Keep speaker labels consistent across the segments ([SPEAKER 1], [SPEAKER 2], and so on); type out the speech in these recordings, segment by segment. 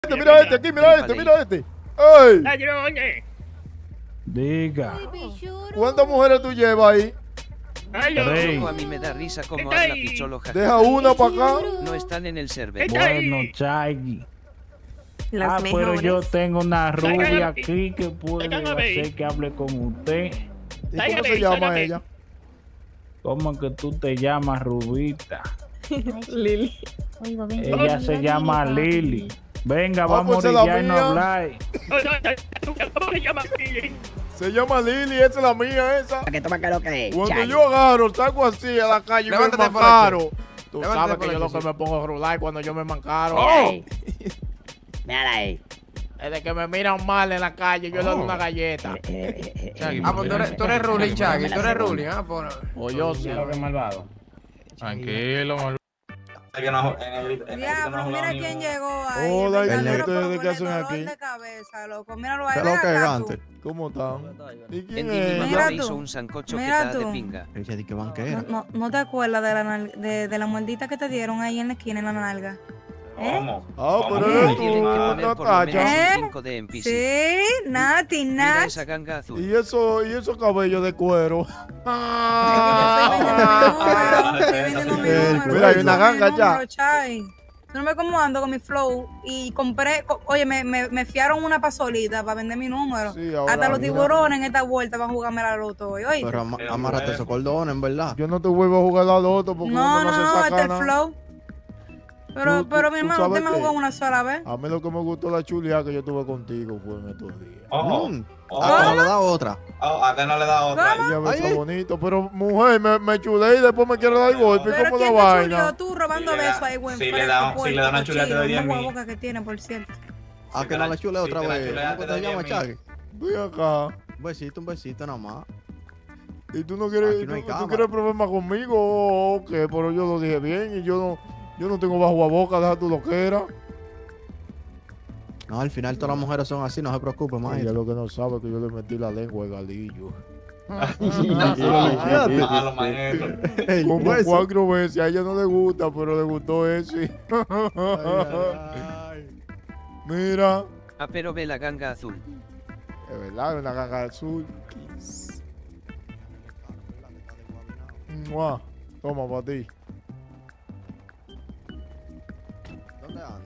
[SPEAKER 1] Mira este, aquí, mira este, mira este. ¡Ey!
[SPEAKER 2] Diga.
[SPEAKER 1] ¿Cuántas mujeres tú llevas ahí?
[SPEAKER 2] Rey.
[SPEAKER 3] A mí me da risa como habla Picholo, jaja.
[SPEAKER 1] Deja una para acá.
[SPEAKER 3] No están en el server.
[SPEAKER 2] Bueno, Chagui.
[SPEAKER 4] Las
[SPEAKER 2] Pero
[SPEAKER 4] mejores.
[SPEAKER 2] yo tengo una rubia aquí que puede hacer que hable con usted.
[SPEAKER 1] ¿Y cómo se llama ella?
[SPEAKER 2] ¿Cómo que tú te llamas, Rubita?
[SPEAKER 4] Lili.
[SPEAKER 2] Ella se llama Lili. Venga, vamos
[SPEAKER 1] pues
[SPEAKER 2] a
[SPEAKER 1] es la
[SPEAKER 2] orillar y no
[SPEAKER 1] mía.
[SPEAKER 2] hablar.
[SPEAKER 1] Se llama Lili, esa es la mía, esa.
[SPEAKER 5] ¿Qué toma que lo que es?
[SPEAKER 1] Cuando
[SPEAKER 5] Chagui?
[SPEAKER 1] yo agarro, salgo así a la calle y me
[SPEAKER 6] Levántate por
[SPEAKER 1] mancaro. Tú
[SPEAKER 6] Levántate
[SPEAKER 1] sabes
[SPEAKER 6] por
[SPEAKER 1] que yo
[SPEAKER 6] aquí,
[SPEAKER 1] lo que me pongo es rular cuando yo me mancaro.
[SPEAKER 5] Mira ahí. Mira ahí.
[SPEAKER 1] Es de que me miran mal en la calle, yo le doy una galleta.
[SPEAKER 6] Ah, pues tú eres Ruli, Chagui. Tú eres Ruli, ¿ah? Pues,
[SPEAKER 1] O yo sí.
[SPEAKER 2] Qué malvado.
[SPEAKER 7] Tranquilo, malvado.
[SPEAKER 8] Diablo, mira quién llegó ahí.
[SPEAKER 1] Hola,
[SPEAKER 8] el
[SPEAKER 1] ¿y
[SPEAKER 8] verdadero
[SPEAKER 1] ustedes
[SPEAKER 8] por
[SPEAKER 1] qué hacen
[SPEAKER 8] dolor
[SPEAKER 1] aquí?
[SPEAKER 8] de cabeza, loco. Míralo
[SPEAKER 9] ¿Qué
[SPEAKER 8] ahí.
[SPEAKER 9] es lo que es,
[SPEAKER 8] Ven acá,
[SPEAKER 9] Gante?
[SPEAKER 1] ¿Cómo están? ¿Y quién
[SPEAKER 3] En Didi
[SPEAKER 1] es?
[SPEAKER 3] mamá
[SPEAKER 8] Mira
[SPEAKER 3] me
[SPEAKER 8] tú.
[SPEAKER 3] hizo un sancocho que
[SPEAKER 8] Mira
[SPEAKER 3] está de
[SPEAKER 8] tú.
[SPEAKER 3] pinga.
[SPEAKER 9] Ella di que banquera.
[SPEAKER 8] ¿No te acuerdas de la muerdita que te dieron ahí en la esquina, en la nalga?
[SPEAKER 1] Ah, pero
[SPEAKER 3] Me
[SPEAKER 1] eres
[SPEAKER 3] tienen que
[SPEAKER 1] tú,
[SPEAKER 3] poner por lo
[SPEAKER 1] Natacha.
[SPEAKER 3] menos
[SPEAKER 8] ¿Eh?
[SPEAKER 3] un 5 de NPC.
[SPEAKER 8] Sí, Nati,
[SPEAKER 3] Mira
[SPEAKER 8] Nat.
[SPEAKER 3] esa ganga azul.
[SPEAKER 1] Y esos cabellos de cuero. Mira, hay una ganga ya.
[SPEAKER 8] Tú no me cómo ando con mi flow y compré, oye, me fiaron una pasolita para vender mi número.
[SPEAKER 1] Sí, ahora
[SPEAKER 8] Hasta los
[SPEAKER 1] mira.
[SPEAKER 8] tiburones en esta vuelta van a jugarme la loto hoy. Oye.
[SPEAKER 9] Pero amárrate esos cordones, en verdad.
[SPEAKER 1] Yo no te vuelvo a jugar la loto porque
[SPEAKER 8] No,
[SPEAKER 1] uno no se
[SPEAKER 8] no,
[SPEAKER 1] saca
[SPEAKER 8] este es el
[SPEAKER 1] nada.
[SPEAKER 8] flow. Pero mi
[SPEAKER 1] tú
[SPEAKER 8] hermano,
[SPEAKER 1] sabes
[SPEAKER 8] usted me
[SPEAKER 1] qué?
[SPEAKER 8] jugó una sola vez.
[SPEAKER 1] A mí lo que me gustó la chuleada que yo tuve contigo fue en estos días.
[SPEAKER 9] Hasta no le da otra.
[SPEAKER 6] a ti no le da otra.
[SPEAKER 1] Ella me está bonito, pero mujer, me chulé y después me quiere dar golpe.
[SPEAKER 8] Pero
[SPEAKER 1] ¿Cómo la
[SPEAKER 8] ¿quién te
[SPEAKER 1] vaina?
[SPEAKER 8] chuleó? Tú robando
[SPEAKER 6] Si le da-
[SPEAKER 8] besos ahí, buen
[SPEAKER 6] si le
[SPEAKER 8] fresco,
[SPEAKER 6] da- si
[SPEAKER 8] puerco,
[SPEAKER 6] le da una chulea, te
[SPEAKER 8] cochino,
[SPEAKER 6] doy a
[SPEAKER 8] una
[SPEAKER 6] mí.
[SPEAKER 8] boca que tiene, por cierto.
[SPEAKER 9] ¿A que no le chule otra
[SPEAKER 6] si te la
[SPEAKER 9] vez?
[SPEAKER 6] chulea,
[SPEAKER 9] ¿Cómo
[SPEAKER 6] te
[SPEAKER 9] te
[SPEAKER 6] doy a
[SPEAKER 9] llamas,
[SPEAKER 6] mí.
[SPEAKER 9] Chagui?
[SPEAKER 1] Ven acá.
[SPEAKER 9] Un besito nada más.
[SPEAKER 1] ¿Y tú no quieres,
[SPEAKER 9] Aquí no hay
[SPEAKER 1] tú
[SPEAKER 9] cámara.
[SPEAKER 1] quieres problemas conmigo o qué? Pero yo lo dije bien y yo no tengo bajo a boca, deja tu loquera.
[SPEAKER 9] No, al final todas las mujeres son así, no se preocupe,
[SPEAKER 1] Ella
[SPEAKER 9] maestro.
[SPEAKER 1] lo que no sabe es que yo le metí la lengua al galillo.
[SPEAKER 6] A los maestros.
[SPEAKER 1] Como 4 veces, a ella no le gusta, pero le gustó ese. Mira,
[SPEAKER 3] Ah, pero ve la ganga azul.
[SPEAKER 1] es verdad, una ganga azul. Mua. Toma para ti.
[SPEAKER 9] ¿Dónde anda?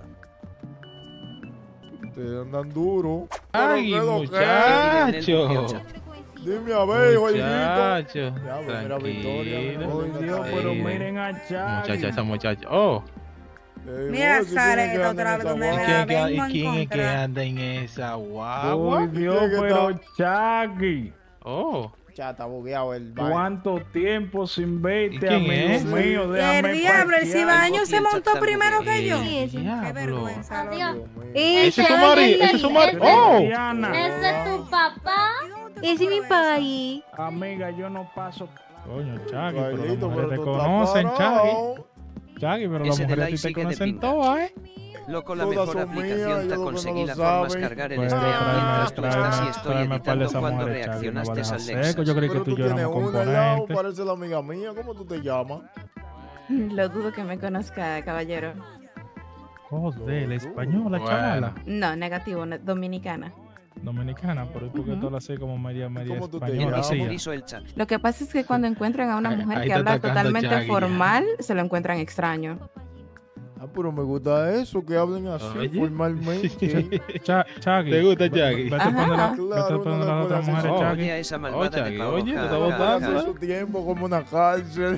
[SPEAKER 1] Te andan duro.
[SPEAKER 7] Ay,
[SPEAKER 1] Pero, ¿qué lo que
[SPEAKER 7] muchacho.
[SPEAKER 1] es? Dime a ver, jodidito.
[SPEAKER 7] Muchacho.
[SPEAKER 1] Ya, pues, mira, Victoria.
[SPEAKER 7] Tranquilo.
[SPEAKER 2] Ay, Dios, pero miren a Chagui.
[SPEAKER 7] Muchacha, esa muchacha. Oh.
[SPEAKER 8] Mira,
[SPEAKER 1] vos, si
[SPEAKER 8] Sara,
[SPEAKER 1] tienes que
[SPEAKER 8] esta
[SPEAKER 1] andar
[SPEAKER 8] otra
[SPEAKER 1] en
[SPEAKER 8] vez
[SPEAKER 1] esa
[SPEAKER 8] donde
[SPEAKER 1] guagua.
[SPEAKER 8] me la vengo
[SPEAKER 7] ¿Y
[SPEAKER 8] en
[SPEAKER 7] quién es que
[SPEAKER 8] contra.
[SPEAKER 7] anda en esa guagua?
[SPEAKER 2] Ay, Dios,
[SPEAKER 1] ¿Quién es que
[SPEAKER 2] pero
[SPEAKER 1] está?
[SPEAKER 2] Chagui.
[SPEAKER 7] Oh.
[SPEAKER 1] Ya está bugueado el baile.
[SPEAKER 2] ¿Cuánto tiempo sin
[SPEAKER 7] ¿Y
[SPEAKER 2] verte,
[SPEAKER 7] quién
[SPEAKER 2] amigo
[SPEAKER 7] es?
[SPEAKER 2] mío?
[SPEAKER 8] Y
[SPEAKER 2] Déjame
[SPEAKER 8] el diablo, el
[SPEAKER 2] parquear.
[SPEAKER 8] cibaño se
[SPEAKER 3] Tengo
[SPEAKER 8] montó
[SPEAKER 3] piensa
[SPEAKER 8] primero
[SPEAKER 3] también.
[SPEAKER 8] que yo.
[SPEAKER 7] Sí,
[SPEAKER 8] Qué
[SPEAKER 7] diablo.
[SPEAKER 8] vergüenza, loco.
[SPEAKER 1] Dios mío.
[SPEAKER 7] Ese es su marido. Ese es su marido. Oh.
[SPEAKER 2] Cristiana.
[SPEAKER 10] ¿Ese es tu papá? Ese es mi país.
[SPEAKER 2] Amiga, yo no paso.
[SPEAKER 7] Coño, Chagui, pero las
[SPEAKER 1] Bailito,
[SPEAKER 7] mujeres te
[SPEAKER 1] tú estás
[SPEAKER 7] conocen, Chagui.
[SPEAKER 1] parado.
[SPEAKER 7] Chagui, pero las
[SPEAKER 3] Ese de
[SPEAKER 7] mujeres a
[SPEAKER 3] la
[SPEAKER 7] ti te
[SPEAKER 3] sigue de
[SPEAKER 7] conocen
[SPEAKER 3] pinga.
[SPEAKER 7] todas, ¿eh?
[SPEAKER 3] Loco, la
[SPEAKER 1] Todas
[SPEAKER 3] mejor
[SPEAKER 1] son mías,
[SPEAKER 3] aplicación
[SPEAKER 1] yo
[SPEAKER 3] para
[SPEAKER 1] lo que no
[SPEAKER 3] conseguir
[SPEAKER 1] lo
[SPEAKER 3] la forma es
[SPEAKER 1] saben.
[SPEAKER 3] cargar el
[SPEAKER 7] Pues
[SPEAKER 3] stream mientras tú estás y
[SPEAKER 7] tráeme
[SPEAKER 3] estoy
[SPEAKER 7] par de
[SPEAKER 3] editando
[SPEAKER 7] esas
[SPEAKER 3] cuando
[SPEAKER 7] mujeres, Chagui, no
[SPEAKER 3] reaccionaste
[SPEAKER 7] vayas a
[SPEAKER 3] al
[SPEAKER 7] seco.
[SPEAKER 3] Nexus.
[SPEAKER 7] Yo creí que
[SPEAKER 1] Pero
[SPEAKER 7] tú y
[SPEAKER 1] tú
[SPEAKER 7] yo
[SPEAKER 1] tienes
[SPEAKER 7] éramos
[SPEAKER 1] una al lado,
[SPEAKER 7] componentes.
[SPEAKER 1] parece la amiga mía. ¿Cómo tú te llamas?
[SPEAKER 4] Lo dudo que me conozca, caballero.
[SPEAKER 7] Joder, la española,
[SPEAKER 6] Bueno.
[SPEAKER 7] chavala.
[SPEAKER 4] No, negativo, dominicana.
[SPEAKER 7] Dominicana, pero ¿por qué tú hablas así como media
[SPEAKER 1] ¿Cómo tú te
[SPEAKER 7] española?
[SPEAKER 1] llamas?
[SPEAKER 7] Sí,
[SPEAKER 3] Hizo el chat.
[SPEAKER 4] Lo que pasa es que cuando encuentran a una mujer
[SPEAKER 7] Ahí
[SPEAKER 4] que
[SPEAKER 7] está
[SPEAKER 4] habla
[SPEAKER 7] atacando
[SPEAKER 4] totalmente
[SPEAKER 7] Chagui.
[SPEAKER 4] formal, se lo encuentran extraño.
[SPEAKER 1] Ah, pero me gusta eso, que hablen así
[SPEAKER 7] Oye.
[SPEAKER 1] formalmente.
[SPEAKER 7] Chagui. ¿Te gusta Chagui? Vete
[SPEAKER 4] Ajá.
[SPEAKER 7] a poner a
[SPEAKER 1] Claro,
[SPEAKER 7] las
[SPEAKER 1] uno no
[SPEAKER 7] otras
[SPEAKER 1] puede
[SPEAKER 7] mujeres,
[SPEAKER 1] hacer-
[SPEAKER 7] Chagui.
[SPEAKER 3] Oye, a esa malvada de
[SPEAKER 7] Chagui,
[SPEAKER 3] Pau.
[SPEAKER 7] oye, te
[SPEAKER 3] Ja,
[SPEAKER 7] está
[SPEAKER 3] ja,
[SPEAKER 7] botando,
[SPEAKER 3] ja.
[SPEAKER 1] Hace su tiempo como una cárcel.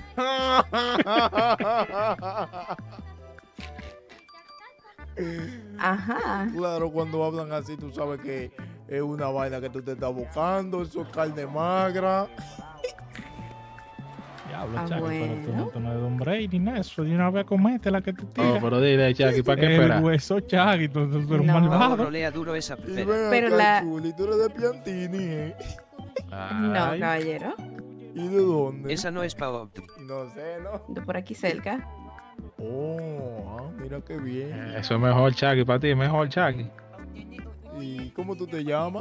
[SPEAKER 4] Ajá.
[SPEAKER 1] Claro, cuando hablan así, tú sabes que es una vaina que tú te estás buscando, eso es carne magra.
[SPEAKER 7] Diablo,
[SPEAKER 4] Ah,
[SPEAKER 7] Chagui, pero
[SPEAKER 4] bueno.
[SPEAKER 7] tú no eres Don Brady ni nada, eso de una vez comete la que te tira.
[SPEAKER 6] Oh, pero dile, Chagui, ¿para qué
[SPEAKER 7] El
[SPEAKER 6] esperar?
[SPEAKER 7] hueso Chagui, tú eres
[SPEAKER 4] No.
[SPEAKER 3] Pau
[SPEAKER 7] malvado.
[SPEAKER 3] rolea duro esa
[SPEAKER 1] Y
[SPEAKER 3] pepera.
[SPEAKER 1] ven
[SPEAKER 4] Pero
[SPEAKER 1] acá,
[SPEAKER 4] la-
[SPEAKER 1] Chuli, tú eres de Piantini, ¿eh?
[SPEAKER 4] No,
[SPEAKER 7] Ay,
[SPEAKER 4] caballero.
[SPEAKER 1] ¿Y de dónde?
[SPEAKER 3] Esa no es Pau.
[SPEAKER 1] No sé, ¿no?
[SPEAKER 4] De por aquí cerca.
[SPEAKER 1] Oh, mira qué bien.
[SPEAKER 7] Eso es mejor, Chagui, para ti, mejor, Chagui.
[SPEAKER 1] ¿Y cómo tú te llamas?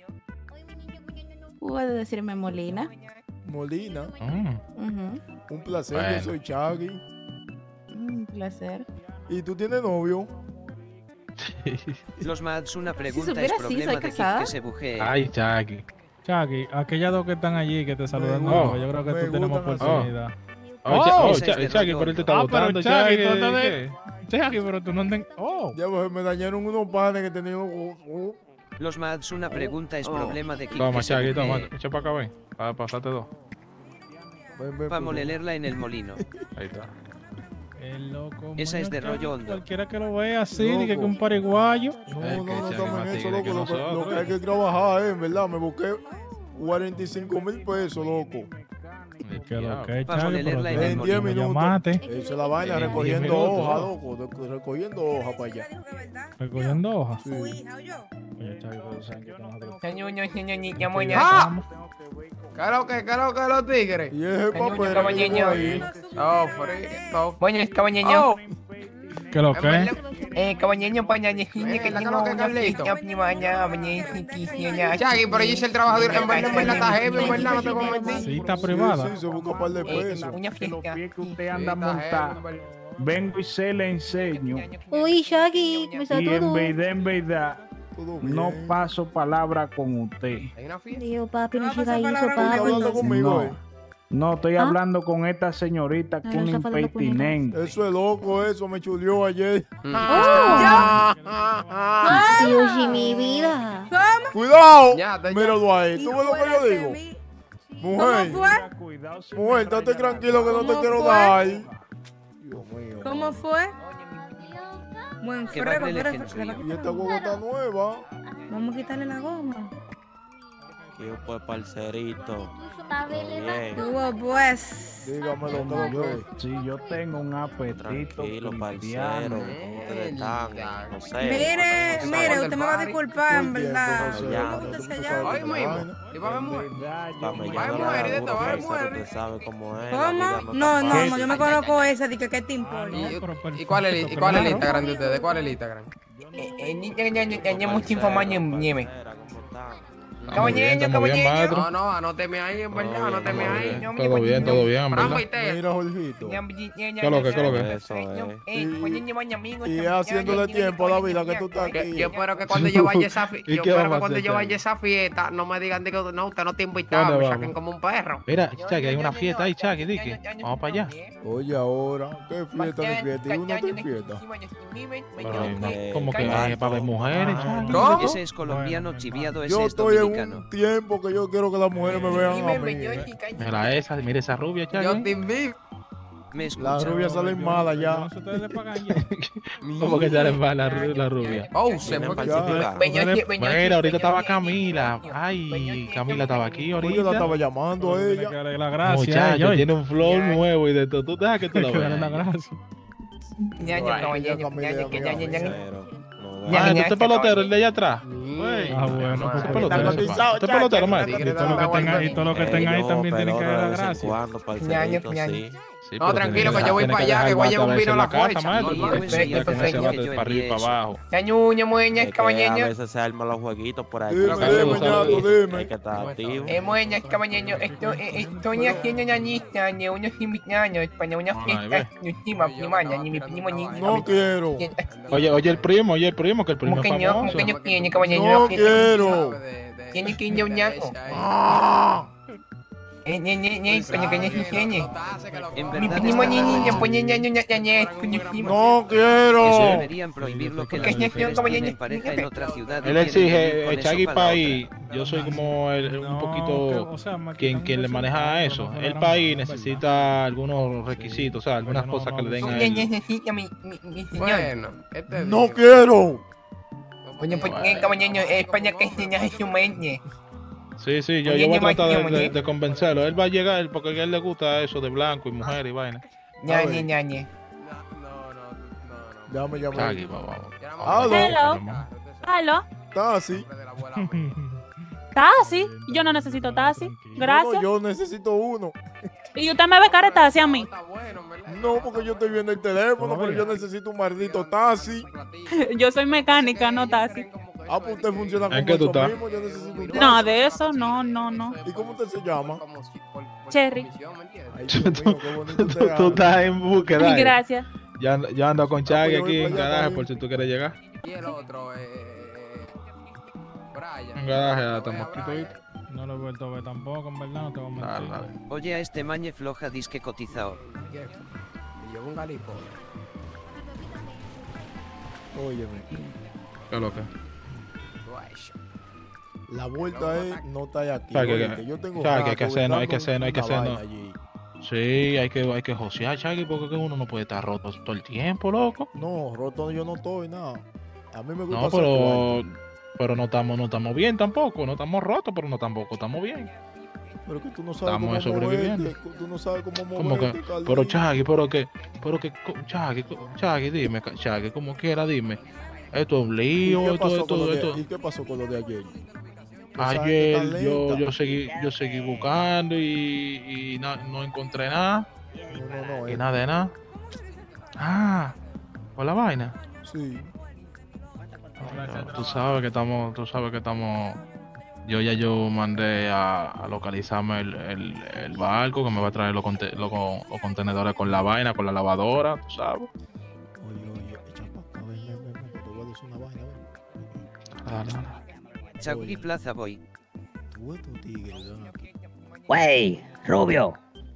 [SPEAKER 4] Puede decirme Molina.
[SPEAKER 1] Molina.
[SPEAKER 4] Ujú.
[SPEAKER 1] Un placer,
[SPEAKER 6] Bueno.
[SPEAKER 1] yo soy Chagui.
[SPEAKER 4] Un placer.
[SPEAKER 1] ¿Y tú tienes novio?
[SPEAKER 3] Los Mads, una pregunta
[SPEAKER 4] supiera
[SPEAKER 3] es
[SPEAKER 4] así,
[SPEAKER 3] problema
[SPEAKER 4] soy
[SPEAKER 3] de Kid
[SPEAKER 4] casada.
[SPEAKER 3] que se bujee.
[SPEAKER 7] Ay, Chucky.
[SPEAKER 2] Chucky, aquellas dos que están allí que te saludan,
[SPEAKER 1] Me
[SPEAKER 2] no,
[SPEAKER 7] gusta,
[SPEAKER 2] yo creo que
[SPEAKER 1] me
[SPEAKER 2] tú tenemos
[SPEAKER 1] gustan así.
[SPEAKER 2] oportunidad.
[SPEAKER 3] esa es de
[SPEAKER 7] Chucky,
[SPEAKER 3] rollo.
[SPEAKER 7] pero él te está
[SPEAKER 2] pero
[SPEAKER 7] botando,
[SPEAKER 2] Chucky,
[SPEAKER 7] Chucky.
[SPEAKER 2] tú andas
[SPEAKER 7] ¿qué?
[SPEAKER 2] de... Chucky, pero tú no andas... Oh,
[SPEAKER 1] Ya pues, me dañaron unos panes que tenían.
[SPEAKER 3] Los Mads, una pregunta es problema de Kid
[SPEAKER 7] Toma,
[SPEAKER 3] que se
[SPEAKER 7] Chucky, toma.
[SPEAKER 3] bujee.
[SPEAKER 7] Echa para acá, ven. Para pasarte dos.
[SPEAKER 1] Ven,
[SPEAKER 3] Para molelerla en el molino.
[SPEAKER 7] Ahí está.
[SPEAKER 2] el loco.
[SPEAKER 3] Esa es de
[SPEAKER 2] Chucky,
[SPEAKER 3] rollo hondo.
[SPEAKER 2] Cualquiera que lo vea así, diga que
[SPEAKER 1] Loco.
[SPEAKER 2] un pariguayo.
[SPEAKER 1] No,
[SPEAKER 7] Es
[SPEAKER 1] no,
[SPEAKER 7] que
[SPEAKER 1] no
[SPEAKER 7] Chucky
[SPEAKER 1] estamos
[SPEAKER 7] más
[SPEAKER 1] en eso,
[SPEAKER 7] tigre que
[SPEAKER 1] loco. Lo
[SPEAKER 7] nosotros,
[SPEAKER 1] que hay que trabajar, en verdad. Me busqué 45,000 pesos, loco.
[SPEAKER 2] Que lo que es,
[SPEAKER 3] Para
[SPEAKER 2] Chucky, pero
[SPEAKER 3] molelerla en
[SPEAKER 2] tú
[SPEAKER 3] el
[SPEAKER 1] En
[SPEAKER 2] me
[SPEAKER 1] 10
[SPEAKER 3] molino.
[SPEAKER 1] minutos.
[SPEAKER 2] llamaste,
[SPEAKER 1] Esa es la vaina,
[SPEAKER 7] En 10
[SPEAKER 1] recogiendo
[SPEAKER 7] minutos,
[SPEAKER 1] hoja,
[SPEAKER 7] loco.
[SPEAKER 1] loco. Recogiendo hoja para allá.
[SPEAKER 2] recogiendo hojas.
[SPEAKER 1] Sí.
[SPEAKER 8] Su hija, ¿oyó?
[SPEAKER 2] Oye, Chucky, pero saben que nosotros...
[SPEAKER 6] ¡Ah! ¿Qué es lo que los tigres?
[SPEAKER 1] Y ese papel que
[SPEAKER 6] caballeño.
[SPEAKER 1] llegó ahí.
[SPEAKER 6] Oh, frito.
[SPEAKER 11] Bueno, es caballeño.
[SPEAKER 6] Oh,
[SPEAKER 2] ¿Qué lo que es?
[SPEAKER 11] Caballeño, pañañeño, que
[SPEAKER 6] Mira,
[SPEAKER 11] tengo
[SPEAKER 6] ¿qué es lo que
[SPEAKER 11] una
[SPEAKER 6] Carlito?
[SPEAKER 11] fiesta primaria,
[SPEAKER 6] Chucky, pero yo hice el trabajo en verdad está heavy, en verdad, no te voy a mentir.
[SPEAKER 2] Cita privada.
[SPEAKER 1] Sí, se busca un par de pesos.
[SPEAKER 11] una
[SPEAKER 2] Que los
[SPEAKER 11] fiesta.
[SPEAKER 2] pies que usted
[SPEAKER 6] Sí,
[SPEAKER 2] anda
[SPEAKER 6] está heavy,
[SPEAKER 2] montado.
[SPEAKER 6] en verdad.
[SPEAKER 2] Vengo y se le enseño.
[SPEAKER 10] Uy, Chucky, me está
[SPEAKER 2] Y en
[SPEAKER 10] todo.
[SPEAKER 2] verdad,
[SPEAKER 1] Todo
[SPEAKER 2] no
[SPEAKER 1] bien.
[SPEAKER 2] paso palabra con usted.
[SPEAKER 6] Hay una fiesta.
[SPEAKER 10] Dios, papi, no
[SPEAKER 8] No,
[SPEAKER 10] siga
[SPEAKER 8] pasa
[SPEAKER 10] eso,
[SPEAKER 8] palabra
[SPEAKER 1] ¿Estás hablando
[SPEAKER 10] papi.
[SPEAKER 1] conmigo,
[SPEAKER 2] No. No, estoy
[SPEAKER 10] ¿Ah?
[SPEAKER 2] hablando con esta señorita que
[SPEAKER 10] Ah,
[SPEAKER 2] es una
[SPEAKER 10] está hablando con ella.
[SPEAKER 2] impertinente.
[SPEAKER 1] Eso es loco, eso me chuleó ayer.
[SPEAKER 10] Dios y mi vida.
[SPEAKER 1] ¡Cuidado!
[SPEAKER 6] Ya, ya.
[SPEAKER 1] Míralo ahí. ¿Tú ves lo que yo digo?
[SPEAKER 8] ¿Cómo
[SPEAKER 1] Mujer,
[SPEAKER 8] fue?
[SPEAKER 2] Cuidado, si
[SPEAKER 1] mujer,
[SPEAKER 2] me
[SPEAKER 1] estate
[SPEAKER 2] raya la
[SPEAKER 1] tranquilo que no te
[SPEAKER 8] ¿Cómo
[SPEAKER 1] quiero
[SPEAKER 8] fue?
[SPEAKER 1] dar. Dios mío.
[SPEAKER 8] ¿Cómo fue? Buen
[SPEAKER 3] Que
[SPEAKER 8] frego,
[SPEAKER 3] baile
[SPEAKER 8] pero
[SPEAKER 3] el Henry.
[SPEAKER 1] Y esta huevo está nueva.
[SPEAKER 8] vamos a quitarle la goma.
[SPEAKER 9] Yo pues, parcerito. Bien.
[SPEAKER 8] Tuvo pues.
[SPEAKER 1] Dígame lo que lo que.
[SPEAKER 2] Sí, yo tengo un apetito
[SPEAKER 9] Tranquilo,
[SPEAKER 2] cristiano.
[SPEAKER 9] parcero. ¿Cómo ustedes están? No sé.
[SPEAKER 8] Mire, mire, usted me va a disculpar, en
[SPEAKER 1] Muy bien,
[SPEAKER 8] verdad.
[SPEAKER 1] pues,
[SPEAKER 9] ya.
[SPEAKER 8] ¿Cómo que usted se
[SPEAKER 1] Tú
[SPEAKER 8] llama?
[SPEAKER 1] sabes
[SPEAKER 6] Hoy mismo. ¿Y va a haber mujer?
[SPEAKER 2] ¿Verdad? Yo
[SPEAKER 9] Vamos,
[SPEAKER 2] me-
[SPEAKER 6] Va a haber
[SPEAKER 9] ya,
[SPEAKER 6] mujeres,
[SPEAKER 9] seguro,
[SPEAKER 6] va a haber
[SPEAKER 9] parcero,
[SPEAKER 6] mujeres.
[SPEAKER 9] usted sabe cómo es. la
[SPEAKER 8] ¿Cómo?
[SPEAKER 9] vida
[SPEAKER 8] No,
[SPEAKER 9] está
[SPEAKER 8] no,
[SPEAKER 9] fácil.
[SPEAKER 8] no, yo me conozco esa, de que te
[SPEAKER 2] Ah,
[SPEAKER 8] importa.
[SPEAKER 2] no, pero
[SPEAKER 6] ¿Y cuál es el
[SPEAKER 2] claro.
[SPEAKER 6] Instagram de ustedes? ¿Cuál es el Instagram?
[SPEAKER 11] Mucha información, nieve.
[SPEAKER 9] Parcera, ¿cómo están?
[SPEAKER 7] Estamos bien, estamos bien,
[SPEAKER 11] caballeño.
[SPEAKER 7] maestro.
[SPEAKER 6] No, anóteme ahí, en verdad,
[SPEAKER 9] Todo
[SPEAKER 6] anóteme
[SPEAKER 9] bien,
[SPEAKER 6] ahí.
[SPEAKER 7] Todo bien, todo bien, en
[SPEAKER 6] Frambo
[SPEAKER 7] verdad.
[SPEAKER 6] y té.
[SPEAKER 1] Mira, Jorgito.
[SPEAKER 7] ¿Qué es lo que?
[SPEAKER 9] Eso es.
[SPEAKER 1] Y haciéndole tiempo a la vida que tú estás
[SPEAKER 6] Que
[SPEAKER 1] aquí.
[SPEAKER 6] yo espero que cuando yo vaya a esa
[SPEAKER 7] ¿Y
[SPEAKER 6] yo
[SPEAKER 7] qué
[SPEAKER 6] espero
[SPEAKER 7] vamos
[SPEAKER 6] que
[SPEAKER 7] a
[SPEAKER 6] cuando
[SPEAKER 7] hacer,
[SPEAKER 6] yo vaya
[SPEAKER 7] Charlie?
[SPEAKER 6] a esa fiesta no me digan de que no, usted no te ha invitado,
[SPEAKER 7] ¿Dónde
[SPEAKER 6] me
[SPEAKER 7] vamos?
[SPEAKER 6] saquen como un perro.
[SPEAKER 7] Mira, Chucky, hay una fiesta ahí, Chucky, Dicky. Vamos para allá.
[SPEAKER 1] Oye, ahora, ¿qué fiesta de fiesta? ¿Y uno está fiesta?
[SPEAKER 7] Pero, como que para ver mujeres, Chucky.
[SPEAKER 6] ¿Cómo?
[SPEAKER 3] Ese es colombiano, chiviado, ese
[SPEAKER 1] Yo
[SPEAKER 3] es
[SPEAKER 1] estoy en
[SPEAKER 3] dominicano.
[SPEAKER 1] un tiempo que yo quiero que las mujeres me vean a mí.
[SPEAKER 7] Mira esa, mira esa rubia,
[SPEAKER 6] Yo
[SPEAKER 7] Chucky.
[SPEAKER 6] te invito.
[SPEAKER 3] Me
[SPEAKER 1] Las
[SPEAKER 3] escucha.
[SPEAKER 1] rubias salen malas ya.
[SPEAKER 2] No sé, ustedes le pagan ya.
[SPEAKER 7] ¿Cómo que sale mal la rubia?
[SPEAKER 6] Oh, se fue.
[SPEAKER 7] Mira, ahorita estaba Camila. Ay, Camila estaba aquí
[SPEAKER 1] Oye, la
[SPEAKER 7] ahorita.
[SPEAKER 1] estaba llamando a
[SPEAKER 2] Tiene que
[SPEAKER 1] ella.
[SPEAKER 2] darle la gracia.
[SPEAKER 7] Muchacho,
[SPEAKER 2] oye.
[SPEAKER 7] tiene un flow nuevo y de todo. Tú dejas que tú
[SPEAKER 2] Hay
[SPEAKER 7] la
[SPEAKER 2] que darle la
[SPEAKER 7] veas.
[SPEAKER 2] gracia.
[SPEAKER 7] Ah, ¿tú este pelotero, el de allá atrás?
[SPEAKER 2] Ah, bueno, pues
[SPEAKER 7] Este
[SPEAKER 2] pelotero.
[SPEAKER 7] pelotero,
[SPEAKER 1] Está cotizado,
[SPEAKER 7] este
[SPEAKER 1] Chucky,
[SPEAKER 7] pelotero,
[SPEAKER 1] está
[SPEAKER 7] maestro.
[SPEAKER 2] Y todo lo que tenga, y todo lo que tenga ahí también tiene que dar la gracia.
[SPEAKER 9] Cuando, parcerito, sí.
[SPEAKER 7] Sí,
[SPEAKER 6] No,
[SPEAKER 7] pero
[SPEAKER 6] tranquilo,
[SPEAKER 7] tiene
[SPEAKER 6] que yo voy
[SPEAKER 7] tiene
[SPEAKER 6] para allá,
[SPEAKER 7] dejar
[SPEAKER 6] que voy a
[SPEAKER 7] el
[SPEAKER 6] llevar un
[SPEAKER 7] bate
[SPEAKER 6] vino a la
[SPEAKER 7] veces en
[SPEAKER 6] fuerza.
[SPEAKER 7] maestro,
[SPEAKER 3] No,
[SPEAKER 7] porque
[SPEAKER 3] no,
[SPEAKER 7] ya que no se
[SPEAKER 3] perfecto,
[SPEAKER 7] bate
[SPEAKER 3] yo
[SPEAKER 7] para arriba y para
[SPEAKER 3] empiezo.
[SPEAKER 7] abajo.
[SPEAKER 11] Ñañuña, mueña,
[SPEAKER 9] Es que a
[SPEAKER 11] caballeño.
[SPEAKER 9] veces se arman los jueguitos por ahí.
[SPEAKER 1] Dime,
[SPEAKER 9] Pero
[SPEAKER 1] dime,
[SPEAKER 9] que
[SPEAKER 1] ñato, dime.
[SPEAKER 9] hay que estar activo.
[SPEAKER 11] Mueña, caballeño. Estoy haciendo una lista de unos invitados para una fiesta última primaria, ni mi primo ni
[SPEAKER 1] No quiero.
[SPEAKER 7] Oye, el primo, que el primo es
[SPEAKER 11] Como que
[SPEAKER 7] famoso.
[SPEAKER 11] yo tiene, caballero.
[SPEAKER 1] No
[SPEAKER 11] una fiesta.
[SPEAKER 1] quiero.
[SPEAKER 11] Tiene que ir a un ñaco.
[SPEAKER 1] Ah,
[SPEAKER 3] En
[SPEAKER 11] Mi
[SPEAKER 3] verdad,
[SPEAKER 11] primo
[SPEAKER 3] esta
[SPEAKER 11] ni
[SPEAKER 3] raza
[SPEAKER 11] pone
[SPEAKER 3] es
[SPEAKER 11] ñaño.
[SPEAKER 1] no
[SPEAKER 3] Eso
[SPEAKER 1] quiero.
[SPEAKER 3] deberían prohibirlo que las
[SPEAKER 11] Porque
[SPEAKER 3] mujeres
[SPEAKER 11] como
[SPEAKER 3] tienen
[SPEAKER 11] ya-
[SPEAKER 3] pareja en otra ciudad. y
[SPEAKER 7] Él
[SPEAKER 3] quieren vivir
[SPEAKER 7] exige,
[SPEAKER 3] con
[SPEAKER 7] el
[SPEAKER 3] eso
[SPEAKER 7] Chagui
[SPEAKER 3] para la
[SPEAKER 7] País, yo soy como un
[SPEAKER 2] No,
[SPEAKER 7] poquito
[SPEAKER 2] o sea, más
[SPEAKER 7] quien
[SPEAKER 2] quitando
[SPEAKER 7] le
[SPEAKER 2] eso,
[SPEAKER 7] maneja
[SPEAKER 2] no,
[SPEAKER 7] eso.
[SPEAKER 2] no, no,
[SPEAKER 7] El
[SPEAKER 2] no,
[SPEAKER 7] país
[SPEAKER 2] no,
[SPEAKER 7] necesita algunos requisitos, o sea, algunas
[SPEAKER 2] no,
[SPEAKER 7] cosas
[SPEAKER 2] no,
[SPEAKER 7] que le den
[SPEAKER 2] no.
[SPEAKER 7] a
[SPEAKER 11] Oye,
[SPEAKER 7] él.
[SPEAKER 11] necesita mi señor.
[SPEAKER 6] Bueno, este
[SPEAKER 1] No
[SPEAKER 6] digo.
[SPEAKER 1] quiero.
[SPEAKER 11] Oye, pues, caballero, España que enseña su mente.
[SPEAKER 7] Sí, sí, yo
[SPEAKER 11] Oye,
[SPEAKER 7] voy a
[SPEAKER 11] ñe,
[SPEAKER 7] tratar
[SPEAKER 11] ñe,
[SPEAKER 7] de convencerlo. Él va a llegar porque a él le gusta eso de blanco y mujer y vaina.
[SPEAKER 11] Ñañe, ñañe.
[SPEAKER 1] Déjame llamar.
[SPEAKER 7] Chagui, vamos.
[SPEAKER 1] Aló.
[SPEAKER 10] Hello. Aló.
[SPEAKER 1] Está así.
[SPEAKER 10] Taxi. Yo no necesito taxi. Gracias.
[SPEAKER 1] No, yo necesito uno.
[SPEAKER 10] Y usted me ve cara de taxi a mí.
[SPEAKER 1] No, porque yo estoy viendo el teléfono, pero yo necesito un maldito taxi.
[SPEAKER 10] Yo soy mecánica, no taxi.
[SPEAKER 1] Ah, pues usted funciona
[SPEAKER 7] ¿En
[SPEAKER 1] como
[SPEAKER 7] qué tú
[SPEAKER 1] eso
[SPEAKER 7] estás?
[SPEAKER 1] mismo, yo necesito un taxi.
[SPEAKER 10] No, de eso, no.
[SPEAKER 1] ¿Y cómo usted se llama?
[SPEAKER 10] Cherry.
[SPEAKER 1] Ay, Dios mío, qué bonito usted
[SPEAKER 7] Tú
[SPEAKER 1] habla.
[SPEAKER 7] estás en búsqueda.
[SPEAKER 10] Ay, gracias.
[SPEAKER 7] Yo ando con Chagui
[SPEAKER 1] pues
[SPEAKER 7] aquí
[SPEAKER 1] voy
[SPEAKER 7] en
[SPEAKER 1] para allá
[SPEAKER 7] garaje
[SPEAKER 1] también.
[SPEAKER 7] por si tú quieres llegar.
[SPEAKER 6] Y el otro, Brian.
[SPEAKER 7] En garaje ya estamos aquí toditos.
[SPEAKER 2] No lo he vuelto a ver tampoco, en verdad, no te voy a mentir.
[SPEAKER 7] Dale, dale.
[SPEAKER 3] Oye, a este mañe floja disque cotizao.
[SPEAKER 6] Y yo un galipo.
[SPEAKER 1] Óyeme,
[SPEAKER 7] ¿Qué es lo que?
[SPEAKER 1] la vuelta es no está aquí.
[SPEAKER 7] Chagui,
[SPEAKER 1] Oíste, yo tengo
[SPEAKER 7] Chagui, hay
[SPEAKER 1] rato
[SPEAKER 7] que hacerlo, hay que
[SPEAKER 1] buscando
[SPEAKER 7] hacerlo, hay que
[SPEAKER 1] una
[SPEAKER 7] hacerlo.
[SPEAKER 1] vaina allí.
[SPEAKER 7] Sí, hay que josear, Chagui, porque que uno no puede estar roto todo el tiempo, loco.
[SPEAKER 1] No, roto yo no estoy, nada. A mí me gusta
[SPEAKER 7] No,
[SPEAKER 1] hacer cuarto.
[SPEAKER 7] pero no estamos bien tampoco. No estamos rotos, pero no tampoco estamos bien.
[SPEAKER 1] Pero que tú no sabes
[SPEAKER 7] Estamos
[SPEAKER 1] cómo
[SPEAKER 7] sobreviviendo.
[SPEAKER 1] moverte, tú no sabes cómo
[SPEAKER 7] Como que,
[SPEAKER 1] moverte, Carlito.
[SPEAKER 7] pero Chagui, Chagui, dime, Chagui, como quiera, dime. Esto es un
[SPEAKER 1] ¿Y
[SPEAKER 7] lío,
[SPEAKER 1] qué pasó con lo de-
[SPEAKER 7] esto.
[SPEAKER 1] ¿Y qué pasó con lo de ayer? Esa gente
[SPEAKER 7] Ayer
[SPEAKER 1] tan lenta.
[SPEAKER 7] yo seguí buscando y no encontré nada.
[SPEAKER 1] No,
[SPEAKER 7] Y nada de nada. Ah, por la vaina.
[SPEAKER 1] Sí.
[SPEAKER 7] Tú sabes que estamos. Yo mandé a localizarme el barco que me va a traer los contenedores con la vaina, con la lavadora, tú sabes.
[SPEAKER 1] Oye, echa pa' acá, ven, que te voy a decir una vaina, ven.
[SPEAKER 7] Dale.
[SPEAKER 3] Chagui Plaza Boy.
[SPEAKER 1] Tú estos tigres, ven aquí.
[SPEAKER 5] Wey, Rubio.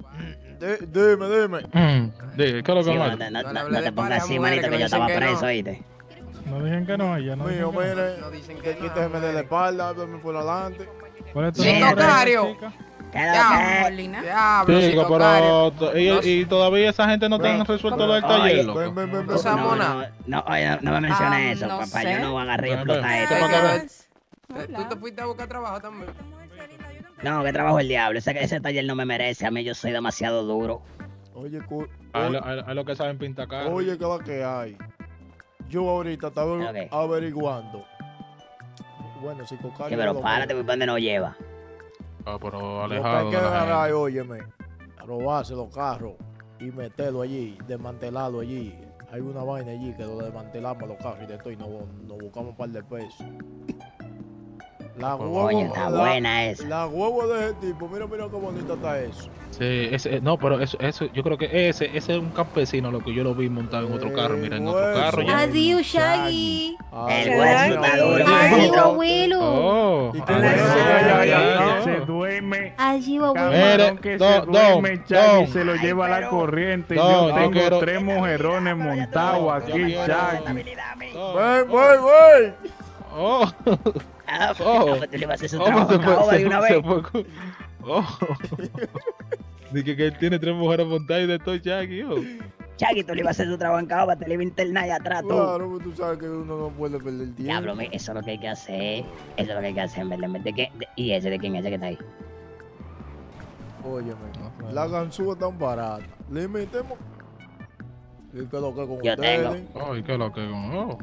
[SPEAKER 1] Dime.
[SPEAKER 7] ¿Qué es lo que
[SPEAKER 5] Sí,
[SPEAKER 7] más?
[SPEAKER 5] no te pongas así, manito, que yo estaba preso, ¿oíste?
[SPEAKER 2] No dicen que no, ya no
[SPEAKER 1] Mío,
[SPEAKER 2] dicen que no.
[SPEAKER 1] mire,
[SPEAKER 6] No dicen
[SPEAKER 1] que
[SPEAKER 6] que no,
[SPEAKER 1] quíteme de la
[SPEAKER 6] hombre.
[SPEAKER 1] espalda, háblame por adelante.
[SPEAKER 2] ¿Cuál es tu
[SPEAKER 5] Sí,
[SPEAKER 2] nombre,
[SPEAKER 6] Tocario.
[SPEAKER 2] chica?
[SPEAKER 5] ¿Qué es lo
[SPEAKER 6] Ya,
[SPEAKER 5] que?
[SPEAKER 4] Molina.
[SPEAKER 6] Diablo,
[SPEAKER 7] Sí,
[SPEAKER 6] Tocario.
[SPEAKER 7] pero y todavía esa gente no tiene resuelto lo del taller, loco.
[SPEAKER 1] Ven.
[SPEAKER 6] No seas mona.
[SPEAKER 5] Oye, no me menciones eso,
[SPEAKER 4] no
[SPEAKER 5] papá.
[SPEAKER 4] sé.
[SPEAKER 5] Yo no agarré y
[SPEAKER 7] Ven, ven.
[SPEAKER 5] explotar
[SPEAKER 7] ¿Qué
[SPEAKER 5] esto.
[SPEAKER 7] pasa?
[SPEAKER 6] Tú te fuiste a buscar trabajo también.
[SPEAKER 5] No, que trabajo el diablo. Ese taller no me merece. A mí yo soy demasiado duro.
[SPEAKER 1] Oye,
[SPEAKER 7] Hay lo que saben pintar cara.
[SPEAKER 1] oye, ¿qué es lo que hay? Yo ahorita estaba
[SPEAKER 5] Ok.
[SPEAKER 1] averiguando. Bueno, si Cocario.
[SPEAKER 5] Sí, pero párate, ¿por dónde nos lleva?
[SPEAKER 7] Pero
[SPEAKER 1] Lo que hay
[SPEAKER 7] alejado
[SPEAKER 1] que
[SPEAKER 7] de la
[SPEAKER 1] agarrar,
[SPEAKER 7] gente.
[SPEAKER 1] óyeme, robarse los carros y meterlo allí, desmantelarlo allí. Hay una vaina allí que lo desmantelamos los carros y de todo y nos buscamos un par de pesos. La
[SPEAKER 5] Oye, está buena esa.
[SPEAKER 1] La huevo de ese tipo, mira qué bonita está eso.
[SPEAKER 7] Sí, no, pero eso, yo creo que ese es un campesino, lo que yo lo vi montado en otro carro, mira, en otro
[SPEAKER 1] Hueso.
[SPEAKER 7] carro ya.
[SPEAKER 4] Adiós, Shaggy.
[SPEAKER 5] El
[SPEAKER 1] Ay,
[SPEAKER 5] hueso
[SPEAKER 1] mira,
[SPEAKER 5] está duro,
[SPEAKER 1] mira.
[SPEAKER 4] Adiós,
[SPEAKER 5] manito.
[SPEAKER 4] abuelo.
[SPEAKER 7] Oh,
[SPEAKER 1] ¿Y qué
[SPEAKER 7] ah,
[SPEAKER 1] le dice?
[SPEAKER 7] ya.
[SPEAKER 2] Se duerme.
[SPEAKER 4] Adiós, abuelo.
[SPEAKER 7] Mire,
[SPEAKER 2] Camarón que se
[SPEAKER 7] Don,
[SPEAKER 2] duerme, Chagui,
[SPEAKER 7] Don.
[SPEAKER 2] se lo lleva a la corriente.
[SPEAKER 7] Don,
[SPEAKER 2] Yo
[SPEAKER 7] yo
[SPEAKER 2] tengo
[SPEAKER 7] quiero-
[SPEAKER 2] 3 mujerones montados aquí, Chagui.
[SPEAKER 1] Ven.
[SPEAKER 7] Oh,
[SPEAKER 5] Ah,
[SPEAKER 7] Oh.
[SPEAKER 5] pues tú le vas a hacer su
[SPEAKER 7] oh,
[SPEAKER 5] trabajo
[SPEAKER 7] se
[SPEAKER 5] en caoba de una vez.
[SPEAKER 7] fue. Oh. Dije que él tiene 3 mujeres montadas y de todo Chagui, oh.
[SPEAKER 5] Chagui, tú le ibas a hacer su trabajo en caoba, te le iba a internar allá atrás, tú.
[SPEAKER 1] Claro, pues tú sabes que uno no puede perder el tiempo.
[SPEAKER 5] Diablo, eso es lo que hay que hacer. Eso es lo que hay que hacer, en verdad. ¿Y ese de quién es ese que está ahí?
[SPEAKER 1] Óyeme, la ganzúa tan barata. Le metemos. ¿Y qué es lo que con
[SPEAKER 5] Yo
[SPEAKER 1] ustedes?
[SPEAKER 5] tengo.
[SPEAKER 7] Ay, qué lo que oh.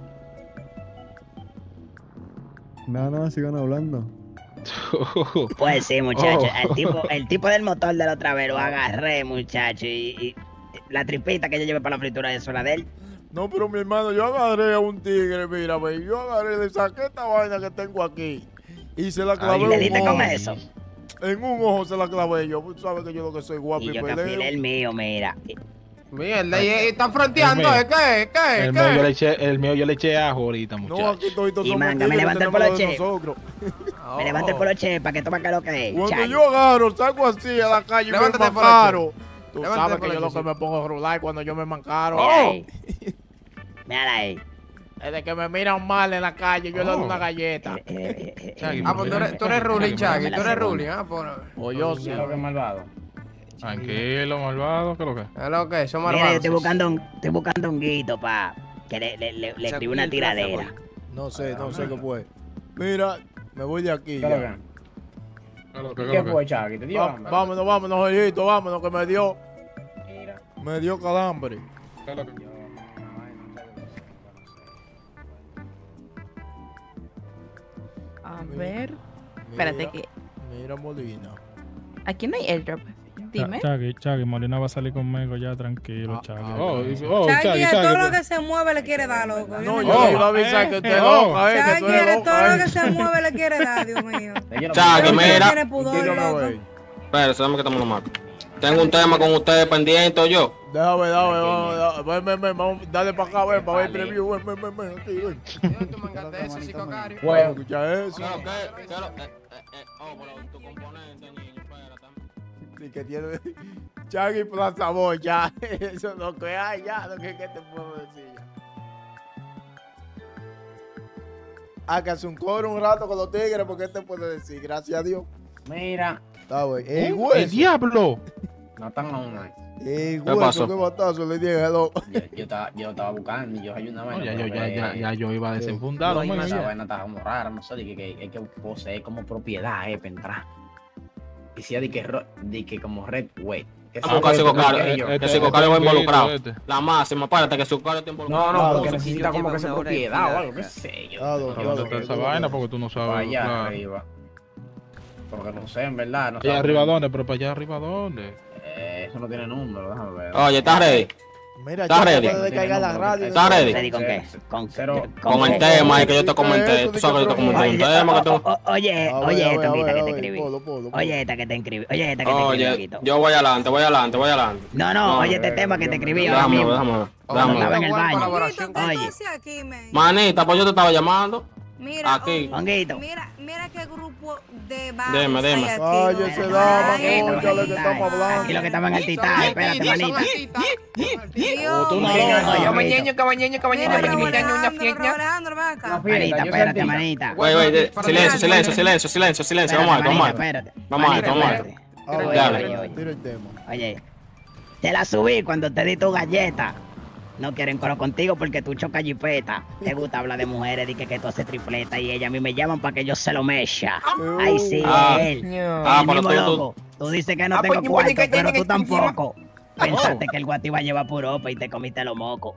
[SPEAKER 12] Nada, sigan hablando.
[SPEAKER 5] Pues sí, muchacho.
[SPEAKER 7] Oh.
[SPEAKER 5] El tipo del motor de la otra vez lo agarré, muchacho. Y la tripita que yo llevé para la fritura, eso era de él.
[SPEAKER 1] No, pero mi hermano, yo agarré a un tigre, mira, ve, yo agarré, le saqué esta vaina que tengo aquí y se la clavé
[SPEAKER 5] ¿Y
[SPEAKER 1] en
[SPEAKER 5] le
[SPEAKER 1] un
[SPEAKER 5] diste
[SPEAKER 1] ojo.
[SPEAKER 5] con eso?
[SPEAKER 1] En un ojo se la clavé yo, tú sabes que yo lo que soy guapo
[SPEAKER 5] Y
[SPEAKER 1] y
[SPEAKER 5] yo que afilé el
[SPEAKER 1] peleo.
[SPEAKER 5] mío, mira.
[SPEAKER 6] Mierda, y están fronteando,
[SPEAKER 7] El
[SPEAKER 6] ¿eh? ¿Qué?
[SPEAKER 7] El mío yo le eché ajo ahorita, muchacho.
[SPEAKER 1] No, aquí toditos
[SPEAKER 5] Y
[SPEAKER 1] somos
[SPEAKER 5] manga, me
[SPEAKER 1] tigres,
[SPEAKER 5] levanta el
[SPEAKER 1] tenemos lo de
[SPEAKER 5] poloche.
[SPEAKER 1] nosotros.
[SPEAKER 5] Me levanto el poloche para que toma acá lo que es.
[SPEAKER 1] Cuando
[SPEAKER 5] Chagui.
[SPEAKER 1] yo agarro, salgo así a la calle y me
[SPEAKER 6] Levántate el
[SPEAKER 1] mancaro. Tú
[SPEAKER 6] Levántate
[SPEAKER 1] sabes
[SPEAKER 6] el
[SPEAKER 1] que yo lo
[SPEAKER 6] poloche,
[SPEAKER 1] que me pongo a rular cuando yo me mancaro.
[SPEAKER 5] Mira ahí. Mira ahí.
[SPEAKER 1] Es de que me miran mal en la calle, yo le doy una galleta.
[SPEAKER 7] Chagui,
[SPEAKER 6] Ah, pues tú eres ruling, Chagui. Tú eres ruling, ah, pues.
[SPEAKER 1] O yo sí.
[SPEAKER 2] malvado.
[SPEAKER 7] Tranquilo, malvado, ¿qué es lo que?
[SPEAKER 6] Es lo que es, son
[SPEAKER 5] Mira, yo
[SPEAKER 6] malvados.
[SPEAKER 5] estoy buscando un guito, pa. Que le escribí una
[SPEAKER 3] Chagui, Plaza
[SPEAKER 5] tiradera.
[SPEAKER 1] No sé qué fue. Mira, me voy de aquí ya.
[SPEAKER 7] ¿Qué es lo que?
[SPEAKER 2] Chagui? ¿Te
[SPEAKER 1] Vámonos, ojito, vámonos, que me dio calambre.
[SPEAKER 7] ¿Qué es lo que?
[SPEAKER 4] A ver. Espérate
[SPEAKER 1] Mira,
[SPEAKER 4] que.
[SPEAKER 1] Mira, Molina.
[SPEAKER 4] Aquí no hay airdrop. Dime.
[SPEAKER 2] Chagui, Molina va a salir conmigo ya, tranquilo, Chagui.
[SPEAKER 8] Chagui, a todo lo que se mueve le quiere dar, loco.
[SPEAKER 1] No, yo le iba a avisar que usted es loca, que tú
[SPEAKER 8] Chagui,
[SPEAKER 1] eres
[SPEAKER 8] a todo
[SPEAKER 1] loca.
[SPEAKER 8] lo que se mueve le quiere dar, Dios mío.
[SPEAKER 13] Chagui, mira.
[SPEAKER 8] Tiene pudor, loco.
[SPEAKER 13] Espera, sabemos que estamos lo mato. Tengo un tema con ustedes pendiente, yo.
[SPEAKER 1] Déjame, vamos, dale para acá, ven, para ver el preview, ven, aquí, ven.
[SPEAKER 6] ¿Tú mangaste eso, Sicocario?
[SPEAKER 1] Bueno, escucha eso. Y que tiene Chagui Plaza Boy, ya, eso es lo que hay, ya, lo que te puedo decir. Que hace un coro un rato con los tigres, porque te puedo decir, gracias a Dios.
[SPEAKER 2] Mira.
[SPEAKER 1] Está güey.
[SPEAKER 7] ¡El diablo!
[SPEAKER 2] No están aún ahí.
[SPEAKER 1] ¿Qué pasó? ¿Qué batazo le dije?
[SPEAKER 2] Yo estaba buscando y yo hay una vaina.
[SPEAKER 7] Ya yo iba a desenfundar.
[SPEAKER 2] Esa vaina estaba como rara, no sé, que hay que poseer como propiedad, para entrar. Y si de que como red weight.
[SPEAKER 13] Que Sicocario va involucrado. La máxima, párate que Sicocario está involucrado.
[SPEAKER 2] No, que necesita como que sea propiedad o algo, qué sé yo.
[SPEAKER 7] ¿Dónde está esa vaina? Porque tú no sabes.
[SPEAKER 2] Allá arriba. Porque no sé, en verdad. No
[SPEAKER 7] ¿Allá arriba dónde? ¿Pero para allá arriba dónde?
[SPEAKER 2] Eso no tiene número, déjame ver.
[SPEAKER 13] Oye, ¿estás ready?
[SPEAKER 1] Mira,
[SPEAKER 13] ¿estás ready?
[SPEAKER 1] ¿Estás
[SPEAKER 13] ready?
[SPEAKER 5] ¿Con qué?
[SPEAKER 13] Con el tema que yo te comenté. Tú sabes que yo te comenté un tema que tú...
[SPEAKER 5] Oye, esta que te escribí. Oye, esta que te escribí. Oye, esta que te escribí.
[SPEAKER 13] Yo voy adelante.
[SPEAKER 5] No, oye, este tema que te escribí ahora
[SPEAKER 13] Déjame
[SPEAKER 5] mismo. Estaba en el baño.
[SPEAKER 8] Oye.
[SPEAKER 13] Manita, pues yo te estaba llamando.
[SPEAKER 8] Mira,
[SPEAKER 13] aquí.
[SPEAKER 8] Mira qué grupo de
[SPEAKER 13] Dime.
[SPEAKER 1] Cállese, dama, conchale que estamos hablando.
[SPEAKER 5] Aquí lo que estamos en el titán, espérate, manita. Manita, espérate, manita.
[SPEAKER 13] Silencio, vamos a ver.
[SPEAKER 1] Tira el tema.
[SPEAKER 5] Oye, te la subí cuando te di tu galleta. No quieren coro contigo porque tú chocas jipeta. Te gusta hablar de mujeres, di que tú haces tripleta y ellas a mí me llaman para que yo se lo mecha. Ay, sí, él.
[SPEAKER 13] Pero
[SPEAKER 5] loco. Tú dices que no tengo cuarto, pero tú tampoco. Pensaste que el guati iba a llevar por Opa y te comiste los mocos.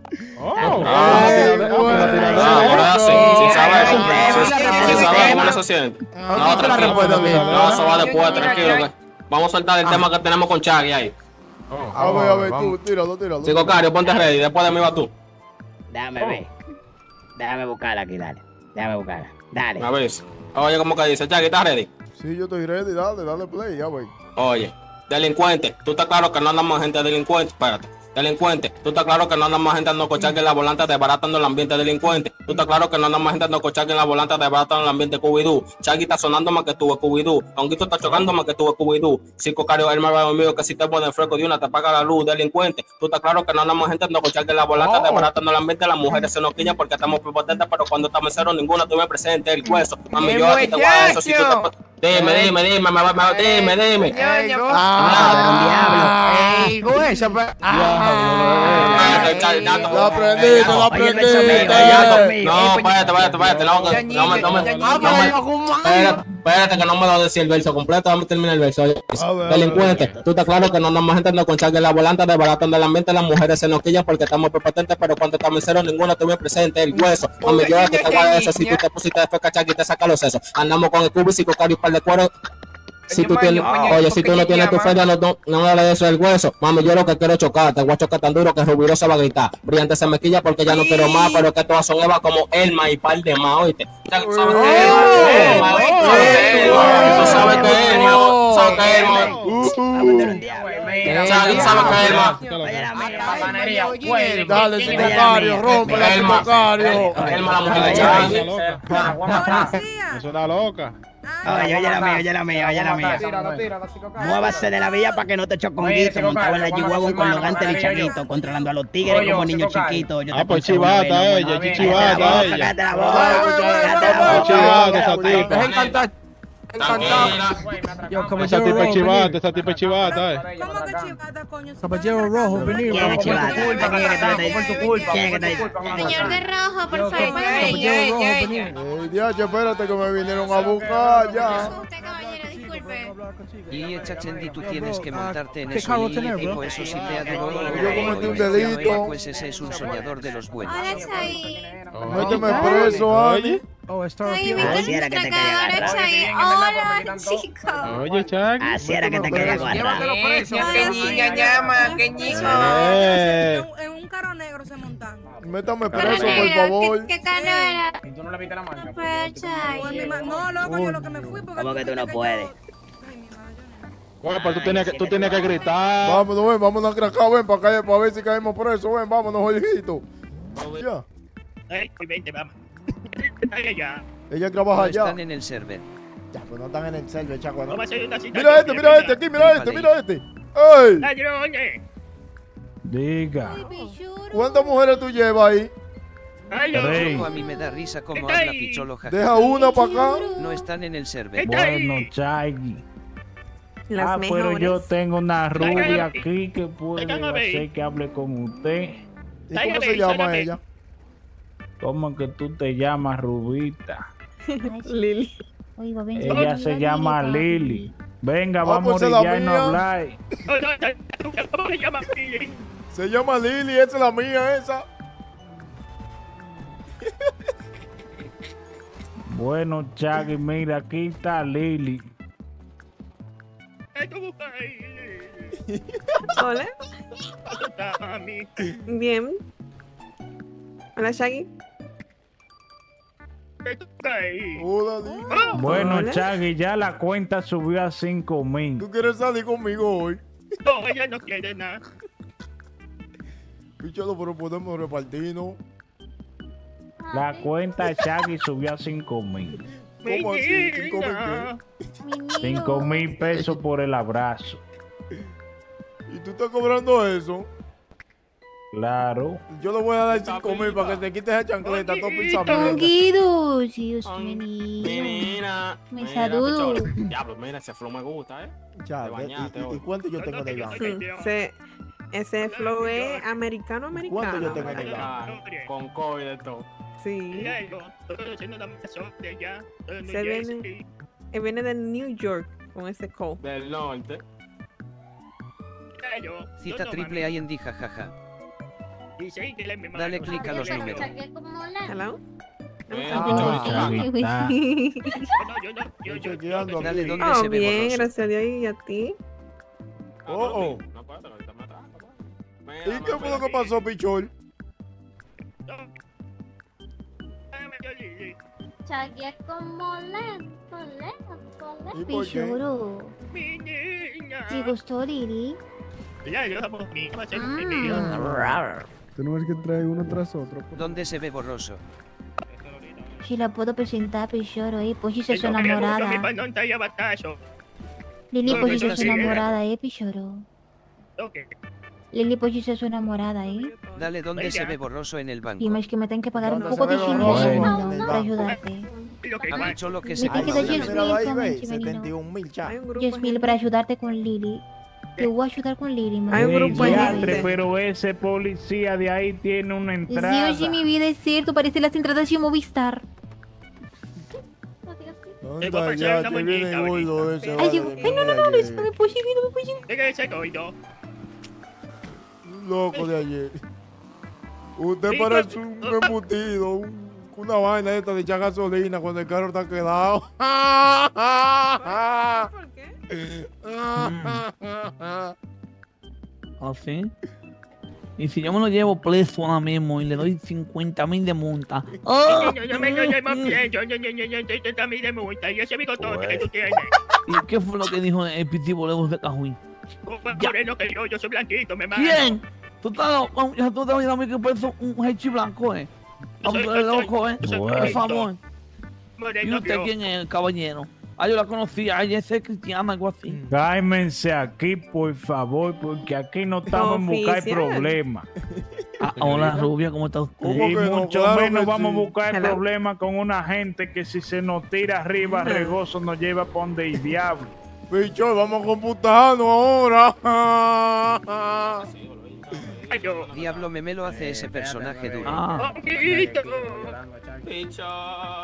[SPEAKER 13] Sin saber cómo eso siente. No, tranquilo. No, eso va después, tranquilo. Vamos a soltar el tema que tenemos con Chagui ahí.
[SPEAKER 1] A ver, tú, tíralo.
[SPEAKER 13] Sicocario, ponte ready, después de mí vas tú.
[SPEAKER 5] Déjame ver. Déjame buscarla aquí, dale. Dale.
[SPEAKER 13] A ver. Oye, ¿cómo que dice? Chagui, ¿estás ready?
[SPEAKER 1] Sí, yo estoy ready, dale play, ya voy.
[SPEAKER 13] Oye, delincuente, tú estás claro que no andas más gente delincuente, espérate. Delincuente, tú estás claro que no andas más gente andando cochar que en la volante desbaratando el ambiente delincuente. Tú estás claro que no andas más gente andando cochar que en la volante desbaratando el ambiente Scooby-Doo. Chagui está sonando más que tú Scooby-Doo. Honguito está chocando más que tú Scooby-Doo. Sicocario el más mío que si te pone fresco de una te apaga la luz. Delincuente, tú estás claro que no andas más gente andando cochar que en la volante desbaratando el ambiente. Las mujeres se nos quillan porque estamos prepotentes, pero cuando estamos en cero ninguna tuve presente el hueso. Mami, yo aquí te voy a eso si tú te... Dime.
[SPEAKER 1] Lo aprendiste.
[SPEAKER 13] No, espérate que no me lo decía el verso completo, vamos a terminar el verso. Delincuente, tú estás claro que no nos más gente con Chagui en la volante desbaratando el ambiente, las mujeres se nos quillan porque estamos prepotentes, pero cuando estamos en cero ninguna tuve presente el hueso. Mami, yo que te voy a eso si tú te pusiste de feca Chagui te saca los sesos. Andamos con el cubo y Sicocario y par de cuero. Si tú tienes, oye, si tú no tienes tu feria, no hable de eso del hueso. Mami, yo lo que quiero es chocar, te voy a chocar tan duro que Rubiro se va a gritar. Brillante se me quilla porque ya no quiero más, pero que todas son Eva como Elma y par de más, oíste. ¿Sabes qué es Elma? ¿Sabes qué es Elma? ¿Sabes qué es Elma?
[SPEAKER 1] Dale, Sicocario, rompe la Sicocario.
[SPEAKER 13] Elma, la mujer de Chagui.
[SPEAKER 7] Eso era loca.
[SPEAKER 5] Oye la mía. Muévase de la vía para que no te choque un guito montado en la G-Wagon con los gantes de Chaguito, controlando a los tigres como niños chiquitos.
[SPEAKER 7] Pues chivata ella, chivata ella.
[SPEAKER 5] Cállate la boca.
[SPEAKER 7] Chivata esa tipa.
[SPEAKER 6] Encantado.
[SPEAKER 7] Esa tipa es chivata,
[SPEAKER 8] ¿Cómo que chivata, coño?
[SPEAKER 1] Caballero rojo, venir.
[SPEAKER 5] ¿Quién es chivata?
[SPEAKER 14] Señor de rojo, por favor.
[SPEAKER 1] Espérate que me vinieron a buscar ya.
[SPEAKER 3] Y Chachendi, tú tienes que montarte en eso y por eso si te ha de
[SPEAKER 1] Yo cometí un delito.
[SPEAKER 3] Pues ese es un soñador de los buenos.
[SPEAKER 1] Méteme preso, Ali.
[SPEAKER 5] Así era que te quería agarrar.
[SPEAKER 14] Hola, chicos.
[SPEAKER 7] Oye, Chagui.
[SPEAKER 5] Así era que te quería agarrar.
[SPEAKER 6] Llévatelo preso. Que niña llama, que
[SPEAKER 8] En un carro negro se montan.
[SPEAKER 1] Métame preso, por favor.
[SPEAKER 14] ¿Qué carro era?
[SPEAKER 2] ¿Y tú no le viste la manga?
[SPEAKER 8] No, loco, yo lo que me fui porque...
[SPEAKER 5] ¿Cómo que tú no puedes?
[SPEAKER 7] Guapa, tú tienes que gritar.
[SPEAKER 1] Vámonos, vámonos a Cracao, ven para ver si caemos presos, ven, vámonos, Jorgito. Ya.
[SPEAKER 15] Vente, vamos.
[SPEAKER 1] Ella trabaja
[SPEAKER 3] No
[SPEAKER 1] allá.
[SPEAKER 3] están en el server.
[SPEAKER 1] Ya, pues no están en el server, chaco. ¿no?
[SPEAKER 15] Vamos a hacer una cita.
[SPEAKER 1] Mira este, aquí, mira este. ¡Ey!
[SPEAKER 15] Ladrones.
[SPEAKER 16] Diga.
[SPEAKER 1] ¿Cuántas mujeres tú llevas ahí?
[SPEAKER 3] Choco, a mí me da risa como habla Picholo, jaja.
[SPEAKER 1] Deja una para acá.
[SPEAKER 3] No están en el server.
[SPEAKER 16] Bueno, Chagui.
[SPEAKER 17] Las
[SPEAKER 16] pero
[SPEAKER 17] mejores.
[SPEAKER 16] yo tengo una rubia aquí que puede hacer que hable con usted.
[SPEAKER 1] ¿Y cómo se llama ella?
[SPEAKER 16] ¿Cómo que tú te llamas, Rubita?
[SPEAKER 17] Lili.
[SPEAKER 16] Ella se llama Lili. Venga, vamos
[SPEAKER 1] pues
[SPEAKER 16] a
[SPEAKER 1] es la
[SPEAKER 16] orillar y no
[SPEAKER 1] mía.
[SPEAKER 16] hablar.
[SPEAKER 15] ¿Cómo se llama Lili?
[SPEAKER 1] Se llama Lili, esa es la mía, esa.
[SPEAKER 16] Bueno, Chagui, mira, aquí está Lili.
[SPEAKER 17] Hola. Bien. Hola, Shaggy.
[SPEAKER 1] Hola, Lili.
[SPEAKER 16] Bueno,
[SPEAKER 17] Hola.
[SPEAKER 16] Chagui, ya la cuenta subió a 5,000.
[SPEAKER 1] ¿Tú quieres salir conmigo hoy?
[SPEAKER 15] No, ella no quiere nada.
[SPEAKER 1] Picholo, pero podemos repartirnos.
[SPEAKER 16] La cuenta de Chagui subió a 5,000.
[SPEAKER 1] ¿Cómo así? ¿5,000 qué?
[SPEAKER 16] 5,000 pesos por el abrazo.
[SPEAKER 1] ¿Y tú estás cobrando eso?
[SPEAKER 16] Claro.
[SPEAKER 1] Yo le voy a dar 5,000 para que te quites esa chancleta, todo pensamiento.
[SPEAKER 14] Tranquilo, Dios mío.
[SPEAKER 13] Mira.
[SPEAKER 14] Me saludo.
[SPEAKER 13] Diablo, mira, ese flow me gusta,
[SPEAKER 1] Ya,
[SPEAKER 13] Te bañaste hoy.
[SPEAKER 1] ¿y cuánto yo tengo de banco?
[SPEAKER 17] Ese flow es americano.
[SPEAKER 1] ¿Cuánto yo tengo de banco?
[SPEAKER 13] Con COVID de todo.
[SPEAKER 17] Sí.
[SPEAKER 15] Se
[SPEAKER 17] viene de New York con ese call.
[SPEAKER 13] Del norte.
[SPEAKER 3] Cita triple ahí en di, jajaja. Dale clic a los números.
[SPEAKER 17] Hello.
[SPEAKER 3] Dale donde
[SPEAKER 17] Oh,
[SPEAKER 3] se ve
[SPEAKER 17] bien,
[SPEAKER 3] borroso.
[SPEAKER 17] gracias a Dios y a ti.
[SPEAKER 1] Oh. ¿Y qué fue lo que pasó, Pichol?
[SPEAKER 14] Chagui es como lento.
[SPEAKER 1] ¿Y por qué?
[SPEAKER 14] Pichoro. ¿Te gustó, Lili?
[SPEAKER 12] Tú no ves que trae uno tras otro.
[SPEAKER 3] ¿Dónde se ve borroso?
[SPEAKER 14] Si la puedo presentar, Pichoro, pues si se
[SPEAKER 15] Eso
[SPEAKER 14] suena
[SPEAKER 15] creo que
[SPEAKER 14] enamorada.
[SPEAKER 15] mi pantalla batazo.
[SPEAKER 14] Lili,
[SPEAKER 3] No,
[SPEAKER 14] pues si
[SPEAKER 3] eso
[SPEAKER 14] se
[SPEAKER 3] sí.
[SPEAKER 14] suena enamorada, Pichoro.
[SPEAKER 15] Ok.
[SPEAKER 14] Lili, pues si se suena enamorada,
[SPEAKER 3] Dale donde se ve borroso en el banco.
[SPEAKER 14] Y más que me tengo que pagar un
[SPEAKER 1] ¿Dónde
[SPEAKER 14] poco
[SPEAKER 1] se
[SPEAKER 14] de
[SPEAKER 1] ve
[SPEAKER 14] dinero
[SPEAKER 1] borroso?
[SPEAKER 14] segundo para ayudarte.
[SPEAKER 3] A Picholo que se
[SPEAKER 14] Me tiene que dar 10,000
[SPEAKER 1] Míralo ahí,
[SPEAKER 14] esta
[SPEAKER 1] ve,
[SPEAKER 14] noche, menino.
[SPEAKER 1] 71,000 ya.
[SPEAKER 14] 10,000 para ayudarte con Lili. Te voy a ayudar con Lili,
[SPEAKER 17] Hay un
[SPEAKER 16] Ey,
[SPEAKER 17] grupo de
[SPEAKER 16] diantre,
[SPEAKER 17] gente.
[SPEAKER 16] pero ese policía de ahí tiene una entrada.
[SPEAKER 14] Dios, mi vida es cierto, parece las entradas de Movistar.
[SPEAKER 1] Anda, ya, te viene gordo ese.
[SPEAKER 14] Ay,
[SPEAKER 1] vale,
[SPEAKER 14] Dios, ay, no,
[SPEAKER 1] mira,
[SPEAKER 14] eso no me puede seguir, no me puede seguir.
[SPEAKER 15] Deja ese coito.
[SPEAKER 1] Un loco de ayer. Usted parece un embutido, una vaina esta de echar gasolina cuando el carro está quedado.
[SPEAKER 17] ¿Por qué?
[SPEAKER 18] ¿Así? Y si yo me lo llevo preso ahora mismo y le doy 50,000 de multa. ¡Ah!
[SPEAKER 15] Yo me lo llevo bien, yo también de multa, y ese bigotón que tú tienes.
[SPEAKER 18] ¿Y qué fue lo que dijo el pitibo lejos de Cajuín?
[SPEAKER 15] Más moreno que yo soy blanquito, me manda.
[SPEAKER 18] ¿Quién? Tú te vas a dar a mí que preso un hechi blanco, Vamos a loco, Por favor. ¿Y usted quién es el caballero? Ah, yo la conocía, ella es cristiana, algo así.
[SPEAKER 16] Cálmense aquí, por favor, porque aquí no estamos en buscar
[SPEAKER 17] Oficial.
[SPEAKER 16] problemas.
[SPEAKER 18] Hola, rubia, ¿cómo está usted?
[SPEAKER 1] ¿Cómo
[SPEAKER 16] Y
[SPEAKER 1] que no?
[SPEAKER 16] mucho
[SPEAKER 1] Claro
[SPEAKER 16] menos
[SPEAKER 1] que
[SPEAKER 16] vamos a
[SPEAKER 1] sí.
[SPEAKER 16] buscar
[SPEAKER 17] Hello.
[SPEAKER 16] problemas con una gente que si se nos tira arriba, regoso nos lleva por donde el diablo.
[SPEAKER 1] Pichol, vamos a computarnos ahora.
[SPEAKER 3] Diablo Memelo hace ese personaje duro.
[SPEAKER 18] Ah,
[SPEAKER 13] Picho.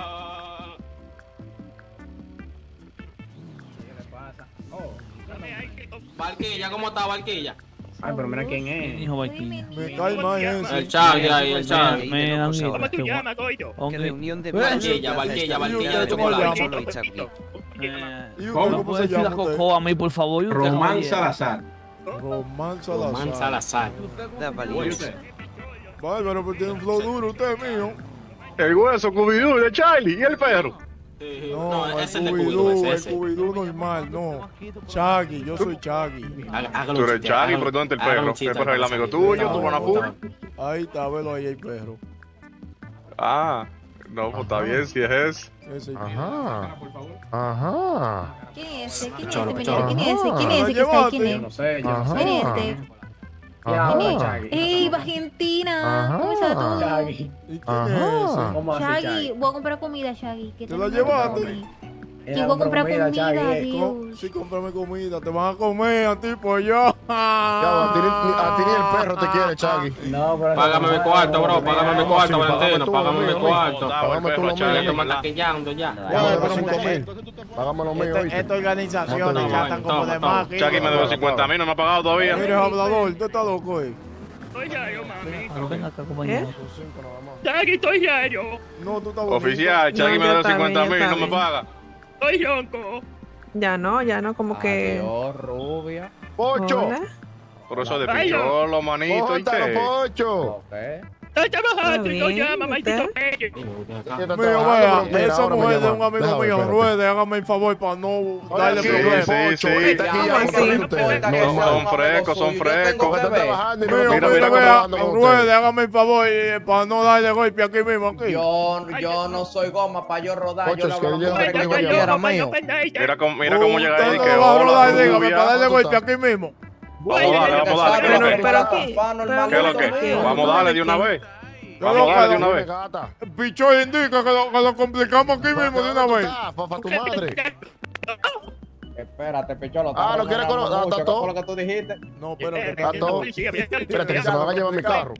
[SPEAKER 13] Barquilla, ¿cómo está Barquilla?
[SPEAKER 11] Ay, pero mira quién es.
[SPEAKER 18] hijo Barquilla.
[SPEAKER 1] Me cae mal ese.
[SPEAKER 13] El Chagui ahí, el Chagui.
[SPEAKER 15] ¿Cómo tú llamas, coito?
[SPEAKER 3] Qué reunión de
[SPEAKER 13] Barquilla, Barquilla, Barquilla de chocolate.
[SPEAKER 3] Cholo y Chagui.
[SPEAKER 1] ¿Y usted
[SPEAKER 18] ¿Cómo
[SPEAKER 1] cómo
[SPEAKER 18] puede
[SPEAKER 1] se
[SPEAKER 18] decir la
[SPEAKER 1] llama usted?
[SPEAKER 18] Coco a mí, por favor? ¿Y usted,
[SPEAKER 13] Román
[SPEAKER 18] caballero?
[SPEAKER 13] Salazar.
[SPEAKER 1] Román
[SPEAKER 13] Román
[SPEAKER 1] Salazar.
[SPEAKER 13] Salazar.
[SPEAKER 3] Da valiente.
[SPEAKER 1] Bárbaro, pero tiene un flow duro usted, mío.
[SPEAKER 19] El hueso, Scooby-Doo de Charlie y el perro.
[SPEAKER 1] No, el
[SPEAKER 13] ese es de Scooby-Doo,
[SPEAKER 1] el
[SPEAKER 13] ese.
[SPEAKER 1] Scooby-Doo normal, no. Chaggy, yo soy Chaggy.
[SPEAKER 13] Hágalo
[SPEAKER 19] Tú eres
[SPEAKER 13] usted,
[SPEAKER 19] Chaggy,
[SPEAKER 13] hágalo-
[SPEAKER 19] pero ¿dónde está el
[SPEAKER 13] hágalo
[SPEAKER 19] perro?
[SPEAKER 13] un chiste,
[SPEAKER 19] ¿El perro es el
[SPEAKER 13] hágalo
[SPEAKER 19] amigo
[SPEAKER 13] un
[SPEAKER 19] tuyo?
[SPEAKER 13] chiste.
[SPEAKER 19] ¿Tu Guanapu?
[SPEAKER 1] Ahí está, velo ahí el perro.
[SPEAKER 19] Ah, no, pues está bien, si es ese.
[SPEAKER 1] Ese.
[SPEAKER 20] Ajá. Ajá.
[SPEAKER 14] ¿Quién es ese? ¿Quién es
[SPEAKER 13] Cholo,
[SPEAKER 14] ese?
[SPEAKER 13] cholo.
[SPEAKER 14] ¿Quién es ese? ¿Quién es ese que está ahí? ¿Quién es?
[SPEAKER 2] No sé, yo no
[SPEAKER 20] Ajá.
[SPEAKER 2] sé.
[SPEAKER 14] ¿Quién es este?
[SPEAKER 20] Ajá.
[SPEAKER 14] ¡Ey, Argentina!
[SPEAKER 20] Ajá.
[SPEAKER 14] ¿Cómo estás tú?
[SPEAKER 2] Shaggy.
[SPEAKER 1] ¿Y quién
[SPEAKER 20] Ajá.
[SPEAKER 1] es ese?
[SPEAKER 2] ¿Cómo hace
[SPEAKER 14] Shaggy,
[SPEAKER 2] Shaggy?
[SPEAKER 14] voy a comprar comida, Shaggy. ¿Qué
[SPEAKER 1] ¿Te
[SPEAKER 14] tal
[SPEAKER 1] la
[SPEAKER 14] me compras
[SPEAKER 1] llevaste?
[SPEAKER 14] comida? ¿Quién voy a comprar comida, Dios?
[SPEAKER 1] Sí, cómprame comida, te van a comer a ti, pues yo.
[SPEAKER 20] Ya, a ti ni el perro te quiere, Chaggy.
[SPEAKER 2] No, pero
[SPEAKER 13] Págame mi cuarto, bro. Págame mi cuarto,
[SPEAKER 20] sí,
[SPEAKER 13] Valentino.
[SPEAKER 20] tú,
[SPEAKER 13] Págame mi
[SPEAKER 20] mío,
[SPEAKER 13] cuarto.
[SPEAKER 20] Págame tú lo
[SPEAKER 13] Ya
[SPEAKER 20] mío.
[SPEAKER 13] te me estás quillando ya.
[SPEAKER 20] Ya, pero 5,000. Págame lo mío, ¿oíste?
[SPEAKER 1] Estas organizaciones ya están como de más aquí.
[SPEAKER 19] Chaggy me debe 50,000, no me ha pagado todavía.
[SPEAKER 1] Eres hablador, tú estás loco,
[SPEAKER 15] Estoy diario, mami.
[SPEAKER 18] Ven acá, compañero.
[SPEAKER 15] Chaggy, estoy diario.
[SPEAKER 1] No, tú estás bonito.
[SPEAKER 19] Oficial, Chaggy
[SPEAKER 17] No,
[SPEAKER 19] me
[SPEAKER 17] ya
[SPEAKER 19] debe
[SPEAKER 17] está bien,
[SPEAKER 19] 50,000,
[SPEAKER 17] ya
[SPEAKER 19] no
[SPEAKER 17] está
[SPEAKER 19] me paga.
[SPEAKER 15] Estoy ronco.
[SPEAKER 17] Ya no, como que.
[SPEAKER 2] Adiós, rubia.
[SPEAKER 20] ¡Pocho!
[SPEAKER 17] Hola.
[SPEAKER 19] Por eso de
[SPEAKER 15] Ay,
[SPEAKER 19] picholo, manito, ¿y
[SPEAKER 20] ¡Bótalo,
[SPEAKER 19] qué?
[SPEAKER 20] Pocho!
[SPEAKER 15] Ok. Está trabajando y no
[SPEAKER 17] bien,
[SPEAKER 15] llama,
[SPEAKER 17] ¿usted?
[SPEAKER 15] maldito pello.
[SPEAKER 1] Mira, vaya, esa mujer de un amigo mío, Ruede, hágame el favor para no darle
[SPEAKER 19] Sí,
[SPEAKER 1] problemas.
[SPEAKER 19] sí, sí. Son frescos, son frescos.
[SPEAKER 1] Mira, vea, Ruede, hágame el favor para no darle golpe aquí mismo. Aquí.
[SPEAKER 2] Yo no soy goma para yo rodar.
[SPEAKER 20] Pocho,
[SPEAKER 2] Yo
[SPEAKER 20] es que
[SPEAKER 2] la
[SPEAKER 20] yo-
[SPEAKER 2] mujer que yo quiera, mío.
[SPEAKER 19] Mira cómo llega ahí,
[SPEAKER 1] Usted
[SPEAKER 19] que
[SPEAKER 1] no va a rodar,
[SPEAKER 19] hola,
[SPEAKER 1] dígame,
[SPEAKER 19] rubia.
[SPEAKER 1] para darle golpe aquí mismo.
[SPEAKER 19] Vamos a darle, ¿qué es lo que?
[SPEAKER 17] Pero ¿qué?
[SPEAKER 19] ¿Qué es lo que? Vamos a darle de una vez.
[SPEAKER 1] Yo
[SPEAKER 19] Vamos a darle de
[SPEAKER 1] lo
[SPEAKER 19] una
[SPEAKER 1] que-
[SPEAKER 19] vez.
[SPEAKER 1] El pichón indica que lo complicamos aquí mismo de una vez.
[SPEAKER 20] Para tu madre.
[SPEAKER 2] Espérate, picholo.
[SPEAKER 20] ¿lo quieres conocer?
[SPEAKER 2] ¿Qué
[SPEAKER 20] ¿Está todo?
[SPEAKER 2] fue lo que tú dijiste?
[SPEAKER 1] No, pero
[SPEAKER 20] Está todo. Espérate, que se me van a llevar mi carro.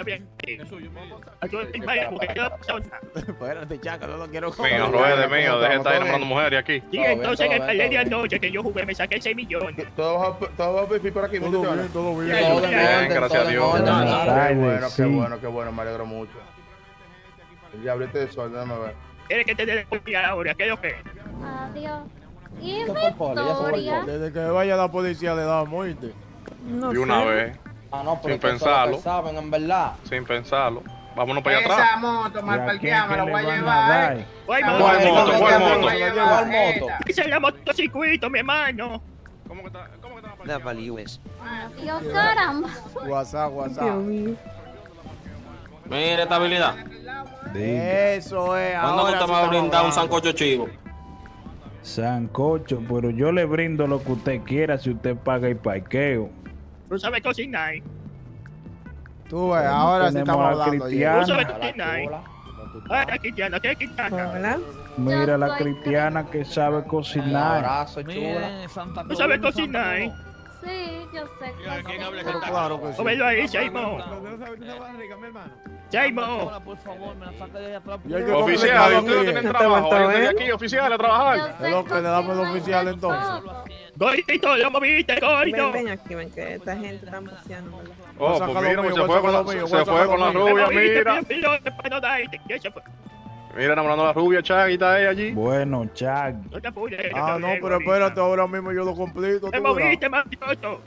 [SPEAKER 1] Espérate, chaca, no lo quiero
[SPEAKER 19] Mío, Ruede, mío, deje de estar enamorando mujeres aquí.
[SPEAKER 15] Sí, entonces en el pelea de anoche que yo jugué me saqué 6 millones.
[SPEAKER 20] Todo va a perfil por aquí,
[SPEAKER 1] Todo bien, todo bien.
[SPEAKER 19] Bien, gracias a Dios.
[SPEAKER 20] Qué bueno, me alegro mucho. Ya abriste el sol, déjame ver.
[SPEAKER 15] ¿Quieres que te dé la ahora? ¿Qué es lo que?
[SPEAKER 14] Adiós. ¿Y
[SPEAKER 1] ¿Qué
[SPEAKER 14] esa
[SPEAKER 1] fue el poli? ¿Ya se fue el
[SPEAKER 14] historia?
[SPEAKER 1] poli? Desde que vaya la policía le damos, ¿oíste?
[SPEAKER 17] No
[SPEAKER 19] De una
[SPEAKER 17] sé.
[SPEAKER 19] vez,
[SPEAKER 2] Ah, no, pero
[SPEAKER 19] sin
[SPEAKER 2] que eso es lo
[SPEAKER 19] pensarlo,
[SPEAKER 2] que saben, en verdad.
[SPEAKER 19] sin pensarlo. Vámonos para allá
[SPEAKER 11] Esa
[SPEAKER 19] atrás.
[SPEAKER 11] moto mal
[SPEAKER 16] ¿Y a quién
[SPEAKER 11] parqueada me
[SPEAKER 16] que
[SPEAKER 11] la
[SPEAKER 16] le
[SPEAKER 11] voy a
[SPEAKER 16] van a
[SPEAKER 11] llevar.
[SPEAKER 16] dar?
[SPEAKER 15] ¿Cuál
[SPEAKER 19] ¿Cuál
[SPEAKER 15] moto?
[SPEAKER 19] moto? ¿Cuál moto?
[SPEAKER 2] ¿Cuál moto?
[SPEAKER 15] Esa es la motocircuito, mi hermano.
[SPEAKER 19] ¿Cómo que está
[SPEAKER 3] La valúes.
[SPEAKER 14] Dios, caramba.
[SPEAKER 1] WhatsApp,
[SPEAKER 17] Dios
[SPEAKER 1] WhatsApp.
[SPEAKER 17] mío.
[SPEAKER 13] Mira esta habilidad.
[SPEAKER 1] Eso es.
[SPEAKER 13] ¿Cuándo
[SPEAKER 1] ahora
[SPEAKER 13] usted
[SPEAKER 1] sí
[SPEAKER 13] me va a
[SPEAKER 1] estamos
[SPEAKER 13] brindar un
[SPEAKER 1] hablando.
[SPEAKER 13] sancocho chivo?
[SPEAKER 16] Sancocho, pero yo le brindo lo que usted quiera si usted paga el parqueo.
[SPEAKER 15] Tú sabes cocinar.
[SPEAKER 1] Tú ves, ahora sí
[SPEAKER 16] Tenemos
[SPEAKER 1] estamos
[SPEAKER 16] a
[SPEAKER 1] hablando.
[SPEAKER 16] Cristiana.
[SPEAKER 15] Tú sabes cocinar. Ah, Cristiana, ¿qué es Cristiana?
[SPEAKER 17] Hola.
[SPEAKER 16] Mira
[SPEAKER 14] Yo
[SPEAKER 16] la
[SPEAKER 14] soy
[SPEAKER 16] cristiana que sabe
[SPEAKER 2] Un
[SPEAKER 16] cocinar.
[SPEAKER 2] abrazo, chula.
[SPEAKER 18] Miren, Santa
[SPEAKER 15] ¿Tú
[SPEAKER 18] Claus,
[SPEAKER 15] sabes
[SPEAKER 18] Santa
[SPEAKER 15] cocinar?
[SPEAKER 18] Claus.
[SPEAKER 14] Sí, yo sé.
[SPEAKER 1] Pero claro que sí.
[SPEAKER 15] Cómelo ahí, Jaimo. Jaimo.
[SPEAKER 18] Hola, por favor, me la saca de ahí atrás.
[SPEAKER 1] Y hay que
[SPEAKER 19] Oficial,
[SPEAKER 1] complicarlo
[SPEAKER 19] usted no
[SPEAKER 1] aquí.
[SPEAKER 19] tiene
[SPEAKER 17] ¿Te
[SPEAKER 19] trabajo.
[SPEAKER 17] aguantó,
[SPEAKER 19] Yo estoy
[SPEAKER 17] eh?
[SPEAKER 19] aquí, oficial, a trabajar.
[SPEAKER 1] Es lo que le damos al oficial entonces.
[SPEAKER 15] Gordito, lo moviste,
[SPEAKER 17] Ven,
[SPEAKER 15] gordito.
[SPEAKER 17] ven aquí, ven, que esta gente está buceando. ¿verdad?
[SPEAKER 19] Oh,
[SPEAKER 1] Saca
[SPEAKER 19] pues
[SPEAKER 1] lo
[SPEAKER 19] mira,
[SPEAKER 1] mío,
[SPEAKER 19] se
[SPEAKER 1] voy a
[SPEAKER 19] fue con
[SPEAKER 1] sacar
[SPEAKER 19] la,
[SPEAKER 1] lo mío,
[SPEAKER 19] se
[SPEAKER 1] voy a
[SPEAKER 19] fue
[SPEAKER 1] sacar
[SPEAKER 19] con
[SPEAKER 1] lo
[SPEAKER 19] la
[SPEAKER 1] mío.
[SPEAKER 19] rubia,
[SPEAKER 15] Me
[SPEAKER 19] mira.
[SPEAKER 15] moviste, piloto, para no darte. ¿Qué se fue?
[SPEAKER 19] Mira, enamorando a la rubia, Chaggy, está ella allí.
[SPEAKER 16] Bueno, Chag.
[SPEAKER 15] No te apures.
[SPEAKER 1] Ah, no, pero espérate, ahora mismo yo lo complico.
[SPEAKER 15] Me
[SPEAKER 1] tú verás.
[SPEAKER 15] moviste, maldito.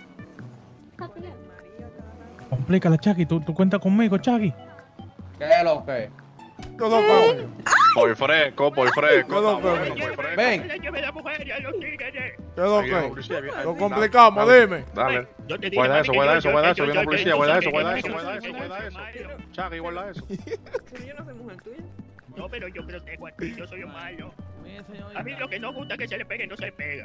[SPEAKER 16] Complícala, Chaggy. ¿Tú cuentas conmigo, Chaggy?
[SPEAKER 2] ¿Qué es lo que?
[SPEAKER 1] Todo bien.
[SPEAKER 19] Por fresco, por fresco.
[SPEAKER 1] Todo
[SPEAKER 19] está bueno,
[SPEAKER 1] bien.
[SPEAKER 19] por fresco.
[SPEAKER 1] Ven.
[SPEAKER 15] Lleve la mujer y a los tigres.
[SPEAKER 1] ¿Qué es lo
[SPEAKER 19] Ahí viene la
[SPEAKER 1] que?
[SPEAKER 19] policía, viene.
[SPEAKER 1] Lo complicamos,
[SPEAKER 19] Dale,
[SPEAKER 1] dime.
[SPEAKER 19] Dale.
[SPEAKER 15] Yo te dije,
[SPEAKER 19] Guarda
[SPEAKER 15] mami,
[SPEAKER 19] eso,
[SPEAKER 15] que
[SPEAKER 19] guarda
[SPEAKER 15] yo-
[SPEAKER 19] eso, guarda
[SPEAKER 15] yo-
[SPEAKER 19] eso.
[SPEAKER 15] yo-
[SPEAKER 19] Viene la
[SPEAKER 15] yo-
[SPEAKER 19] policía,
[SPEAKER 15] yo-
[SPEAKER 19] guarda
[SPEAKER 15] yo-
[SPEAKER 19] eso,
[SPEAKER 15] yo-
[SPEAKER 19] guarda
[SPEAKER 15] yo-
[SPEAKER 19] eso,
[SPEAKER 15] yo-
[SPEAKER 19] guarda
[SPEAKER 15] yo-
[SPEAKER 19] eso, guarda eso. Chaggy, guarda eso.
[SPEAKER 17] Pero yo no soy mujer tuya.
[SPEAKER 15] No, pero yo protejo a ti, yo soy un malo.
[SPEAKER 18] Mire, señorita.
[SPEAKER 15] A mí lo que no gusta es que se le pegue, no se le pega.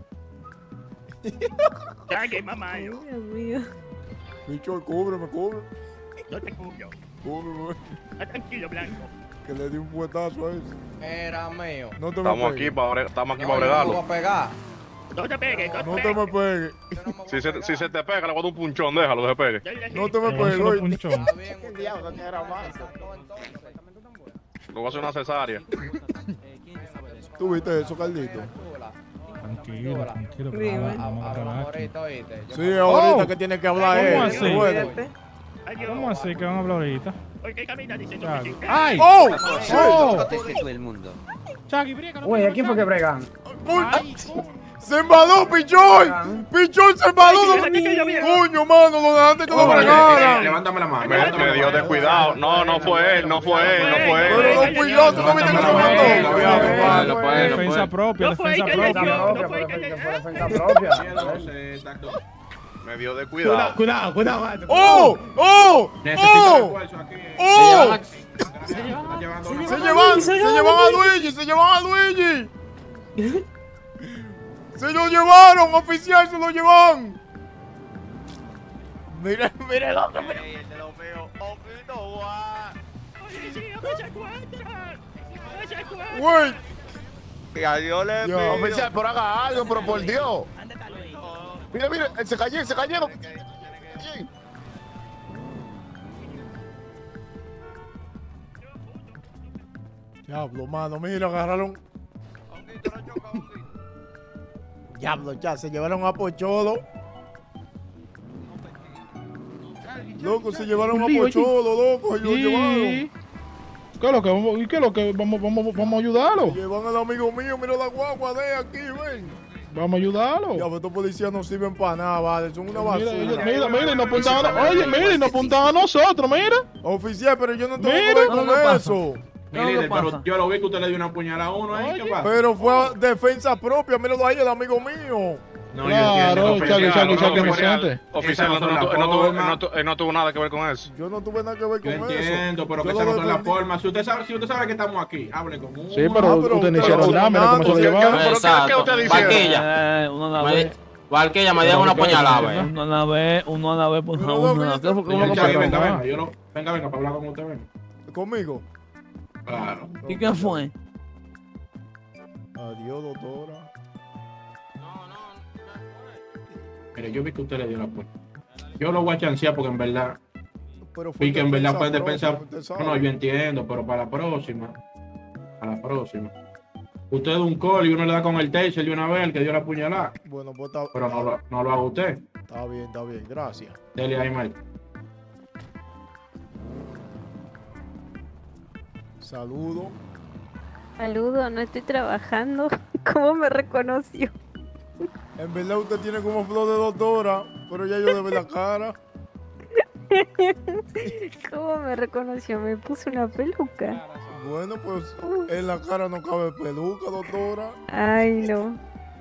[SPEAKER 15] Ya que es más
[SPEAKER 17] Ay,
[SPEAKER 15] malo.
[SPEAKER 17] Dios mío.
[SPEAKER 1] Bicho, cúbreme, cúbreme.
[SPEAKER 15] No te cubro.
[SPEAKER 1] Cúbreme.
[SPEAKER 15] Está tranquilo, Blanco.
[SPEAKER 1] Que le di un puetazo a ese.
[SPEAKER 2] Era mío.
[SPEAKER 1] No te me
[SPEAKER 19] Estamos
[SPEAKER 1] pegues.
[SPEAKER 19] aquí para
[SPEAKER 2] No, yo no te
[SPEAKER 19] bregarlo.
[SPEAKER 2] voy a pegar.
[SPEAKER 15] No te pegues, no te
[SPEAKER 1] No te
[SPEAKER 15] pegues.
[SPEAKER 1] me pegues.
[SPEAKER 19] Si se te pega, le voy a dar un punchón, déjalo, que se pegue.
[SPEAKER 1] No te me
[SPEAKER 16] Eso
[SPEAKER 1] pegues.
[SPEAKER 16] no
[SPEAKER 1] oye.
[SPEAKER 16] punchón.
[SPEAKER 2] Está bien,
[SPEAKER 1] ¿Qué diablo que era más?
[SPEAKER 19] Le voy a hacer una cesárea.
[SPEAKER 1] ¿Tú viste eso, Carlito?
[SPEAKER 16] Tranquilo, tranquilo. que
[SPEAKER 17] Dime.
[SPEAKER 16] vamos a grabar aquí.
[SPEAKER 2] Ahorita, oíste. Yo
[SPEAKER 1] Sí,
[SPEAKER 2] me-
[SPEAKER 1] ahorita
[SPEAKER 16] Oh.
[SPEAKER 1] que tiene que hablar
[SPEAKER 16] ¿Cómo
[SPEAKER 1] él.
[SPEAKER 16] así?
[SPEAKER 1] Bueno.
[SPEAKER 17] Fíjate.
[SPEAKER 15] Adiós.
[SPEAKER 16] ¿Cómo así que van a hablar ahorita?
[SPEAKER 15] ¿Por qué camina diciendo
[SPEAKER 16] Chaggy.
[SPEAKER 15] que sí?
[SPEAKER 16] ¡Ay!
[SPEAKER 1] ¡Oh!
[SPEAKER 16] ¡Oh!
[SPEAKER 3] Todo el mundo.
[SPEAKER 16] Chaggy, briega, no
[SPEAKER 6] Uy,
[SPEAKER 16] quiero
[SPEAKER 6] ¿a quién fue que
[SPEAKER 16] Chaggy.
[SPEAKER 6] bregan?
[SPEAKER 1] Uy,
[SPEAKER 16] Ay,
[SPEAKER 1] ¡Se embadó, Pichón! ¡Pichón se embadó! ¡Coño, mano! ¡Lo dejaste que lo fregaran!
[SPEAKER 6] Levántame la mano.
[SPEAKER 19] Me dio descuidado. No fue él.
[SPEAKER 1] Pero los pilotos, ¿no viste que se mató?
[SPEAKER 16] Defensa propia, defensa propia.
[SPEAKER 19] Me dio descuidado.
[SPEAKER 1] Cuidado. ¡Oh! Se llevan a Luigi. Se lo llevaron, oficial, se lo llevan. Mira el otro. Güey.
[SPEAKER 20] Oficial, pero haga algo, pero por Dios. Mira, se cayeron.
[SPEAKER 1] Diablo, mano, mira, agarraron. Diablo, ya, se llevaron a Pocholo. Loco, se llevaron a Pocholo, loco, ellos llevaron.
[SPEAKER 7] ¿Qué es lo que vamos a ayudarlo?
[SPEAKER 1] Se llevan al amigo mío, mira la guagua de aquí, ven.
[SPEAKER 7] Vamos a ayudarlo.
[SPEAKER 1] Ya, estos policías no sirven para nada, vale, son una basura.
[SPEAKER 7] Mira, y nos apuntaban a nosotros, mira.
[SPEAKER 1] Oficial, pero yo no tengo que ver con eso.
[SPEAKER 2] Mi líder, pero yo lo vi que usted le dio una puñalada a uno ahí, ¿qué pasa?
[SPEAKER 1] Pero fue a defensa propia, míralo ahí, el amigo mío.
[SPEAKER 7] No, claro, Chagui,
[SPEAKER 19] oficial, no tuvo nada que ver con eso.
[SPEAKER 1] Yo no tuve nada que ver con eso.
[SPEAKER 2] Yo entiendo, pero que esa no es la forma. Si usted sabe que estamos aquí, hable con uno.
[SPEAKER 7] Sí, pero ustedes no hicieron nada, mira cómo se lo llevaron.
[SPEAKER 13] Exacto. Barquilla, me dieron una puñalada,
[SPEAKER 18] Uno a la vez, por favor.
[SPEAKER 2] Venga, para hablar con usted, venga.
[SPEAKER 1] ¿Conmigo?
[SPEAKER 2] Claro.
[SPEAKER 18] ¿Y qué fue?
[SPEAKER 1] Adiós, doctora.
[SPEAKER 2] Mire, yo vi que usted le dio la puerta. Yo lo voy a chancear porque en verdad. Vi que en verdad fue en defensa. No, yo entiendo, pero para la próxima. Usted da un call y uno le da con el taser de una vez, el que dio la puñalada.
[SPEAKER 1] Bueno, pues está.
[SPEAKER 2] Pero no lo haga usted.
[SPEAKER 1] Está bien, gracias.
[SPEAKER 2] Dele ahí, Mike.
[SPEAKER 1] Saludo,
[SPEAKER 21] no estoy trabajando. ¿Cómo me reconoció?
[SPEAKER 1] En verdad usted tiene como flor de doctora, pero ya yo le veo la cara.
[SPEAKER 21] ¿Cómo me reconoció? Me puso una peluca.
[SPEAKER 1] Bueno, pues en la cara no cabe peluca, doctora.
[SPEAKER 21] Ay, no.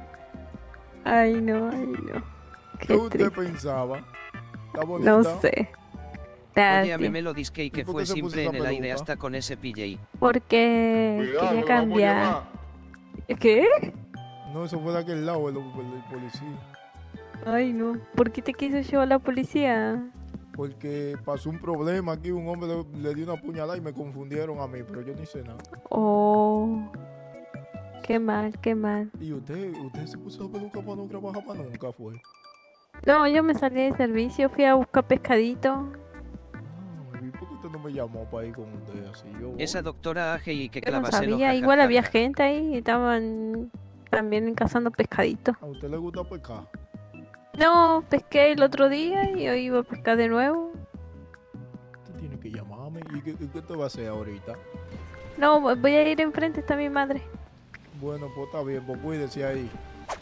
[SPEAKER 1] ¿Qué usted pensaba? ¿Está bonita?
[SPEAKER 21] No sé.
[SPEAKER 3] Oye, a mí me lo disque y que fue simple en el aire hasta con ese PJ.
[SPEAKER 21] Porque quería cambiar. ¿Qué?
[SPEAKER 1] No, eso fue de aquel lado, el policía.
[SPEAKER 21] Ay, no. ¿Por qué te quiso llevar la policía?
[SPEAKER 1] Porque pasó un problema aquí, un hombre le dio una puñalada y me confundieron a mí, pero yo ni sé nada.
[SPEAKER 21] Oh, qué mal.
[SPEAKER 1] ¿Y usted se puso la peluca para no trabajar para nunca, fue?
[SPEAKER 21] No, yo me salí de servicio, fui a buscar pescadito.
[SPEAKER 1] ¿Y por qué usted no me llamó para ir con usted así?
[SPEAKER 3] Esa doctora AGI que
[SPEAKER 21] Yo no
[SPEAKER 3] clavase
[SPEAKER 21] sabía, igual había gente ahí, estaban también cazando pescadito.
[SPEAKER 1] ¿A usted le gusta pescar?
[SPEAKER 21] No, pesqué el otro día y hoy iba a pescar de nuevo.
[SPEAKER 1] Usted tiene que llamarme. ¿Y qué te va a hacer ahorita?
[SPEAKER 21] No, voy a ir enfrente, está mi madre.
[SPEAKER 1] Bueno, pues está bien, pues cuídese ahí.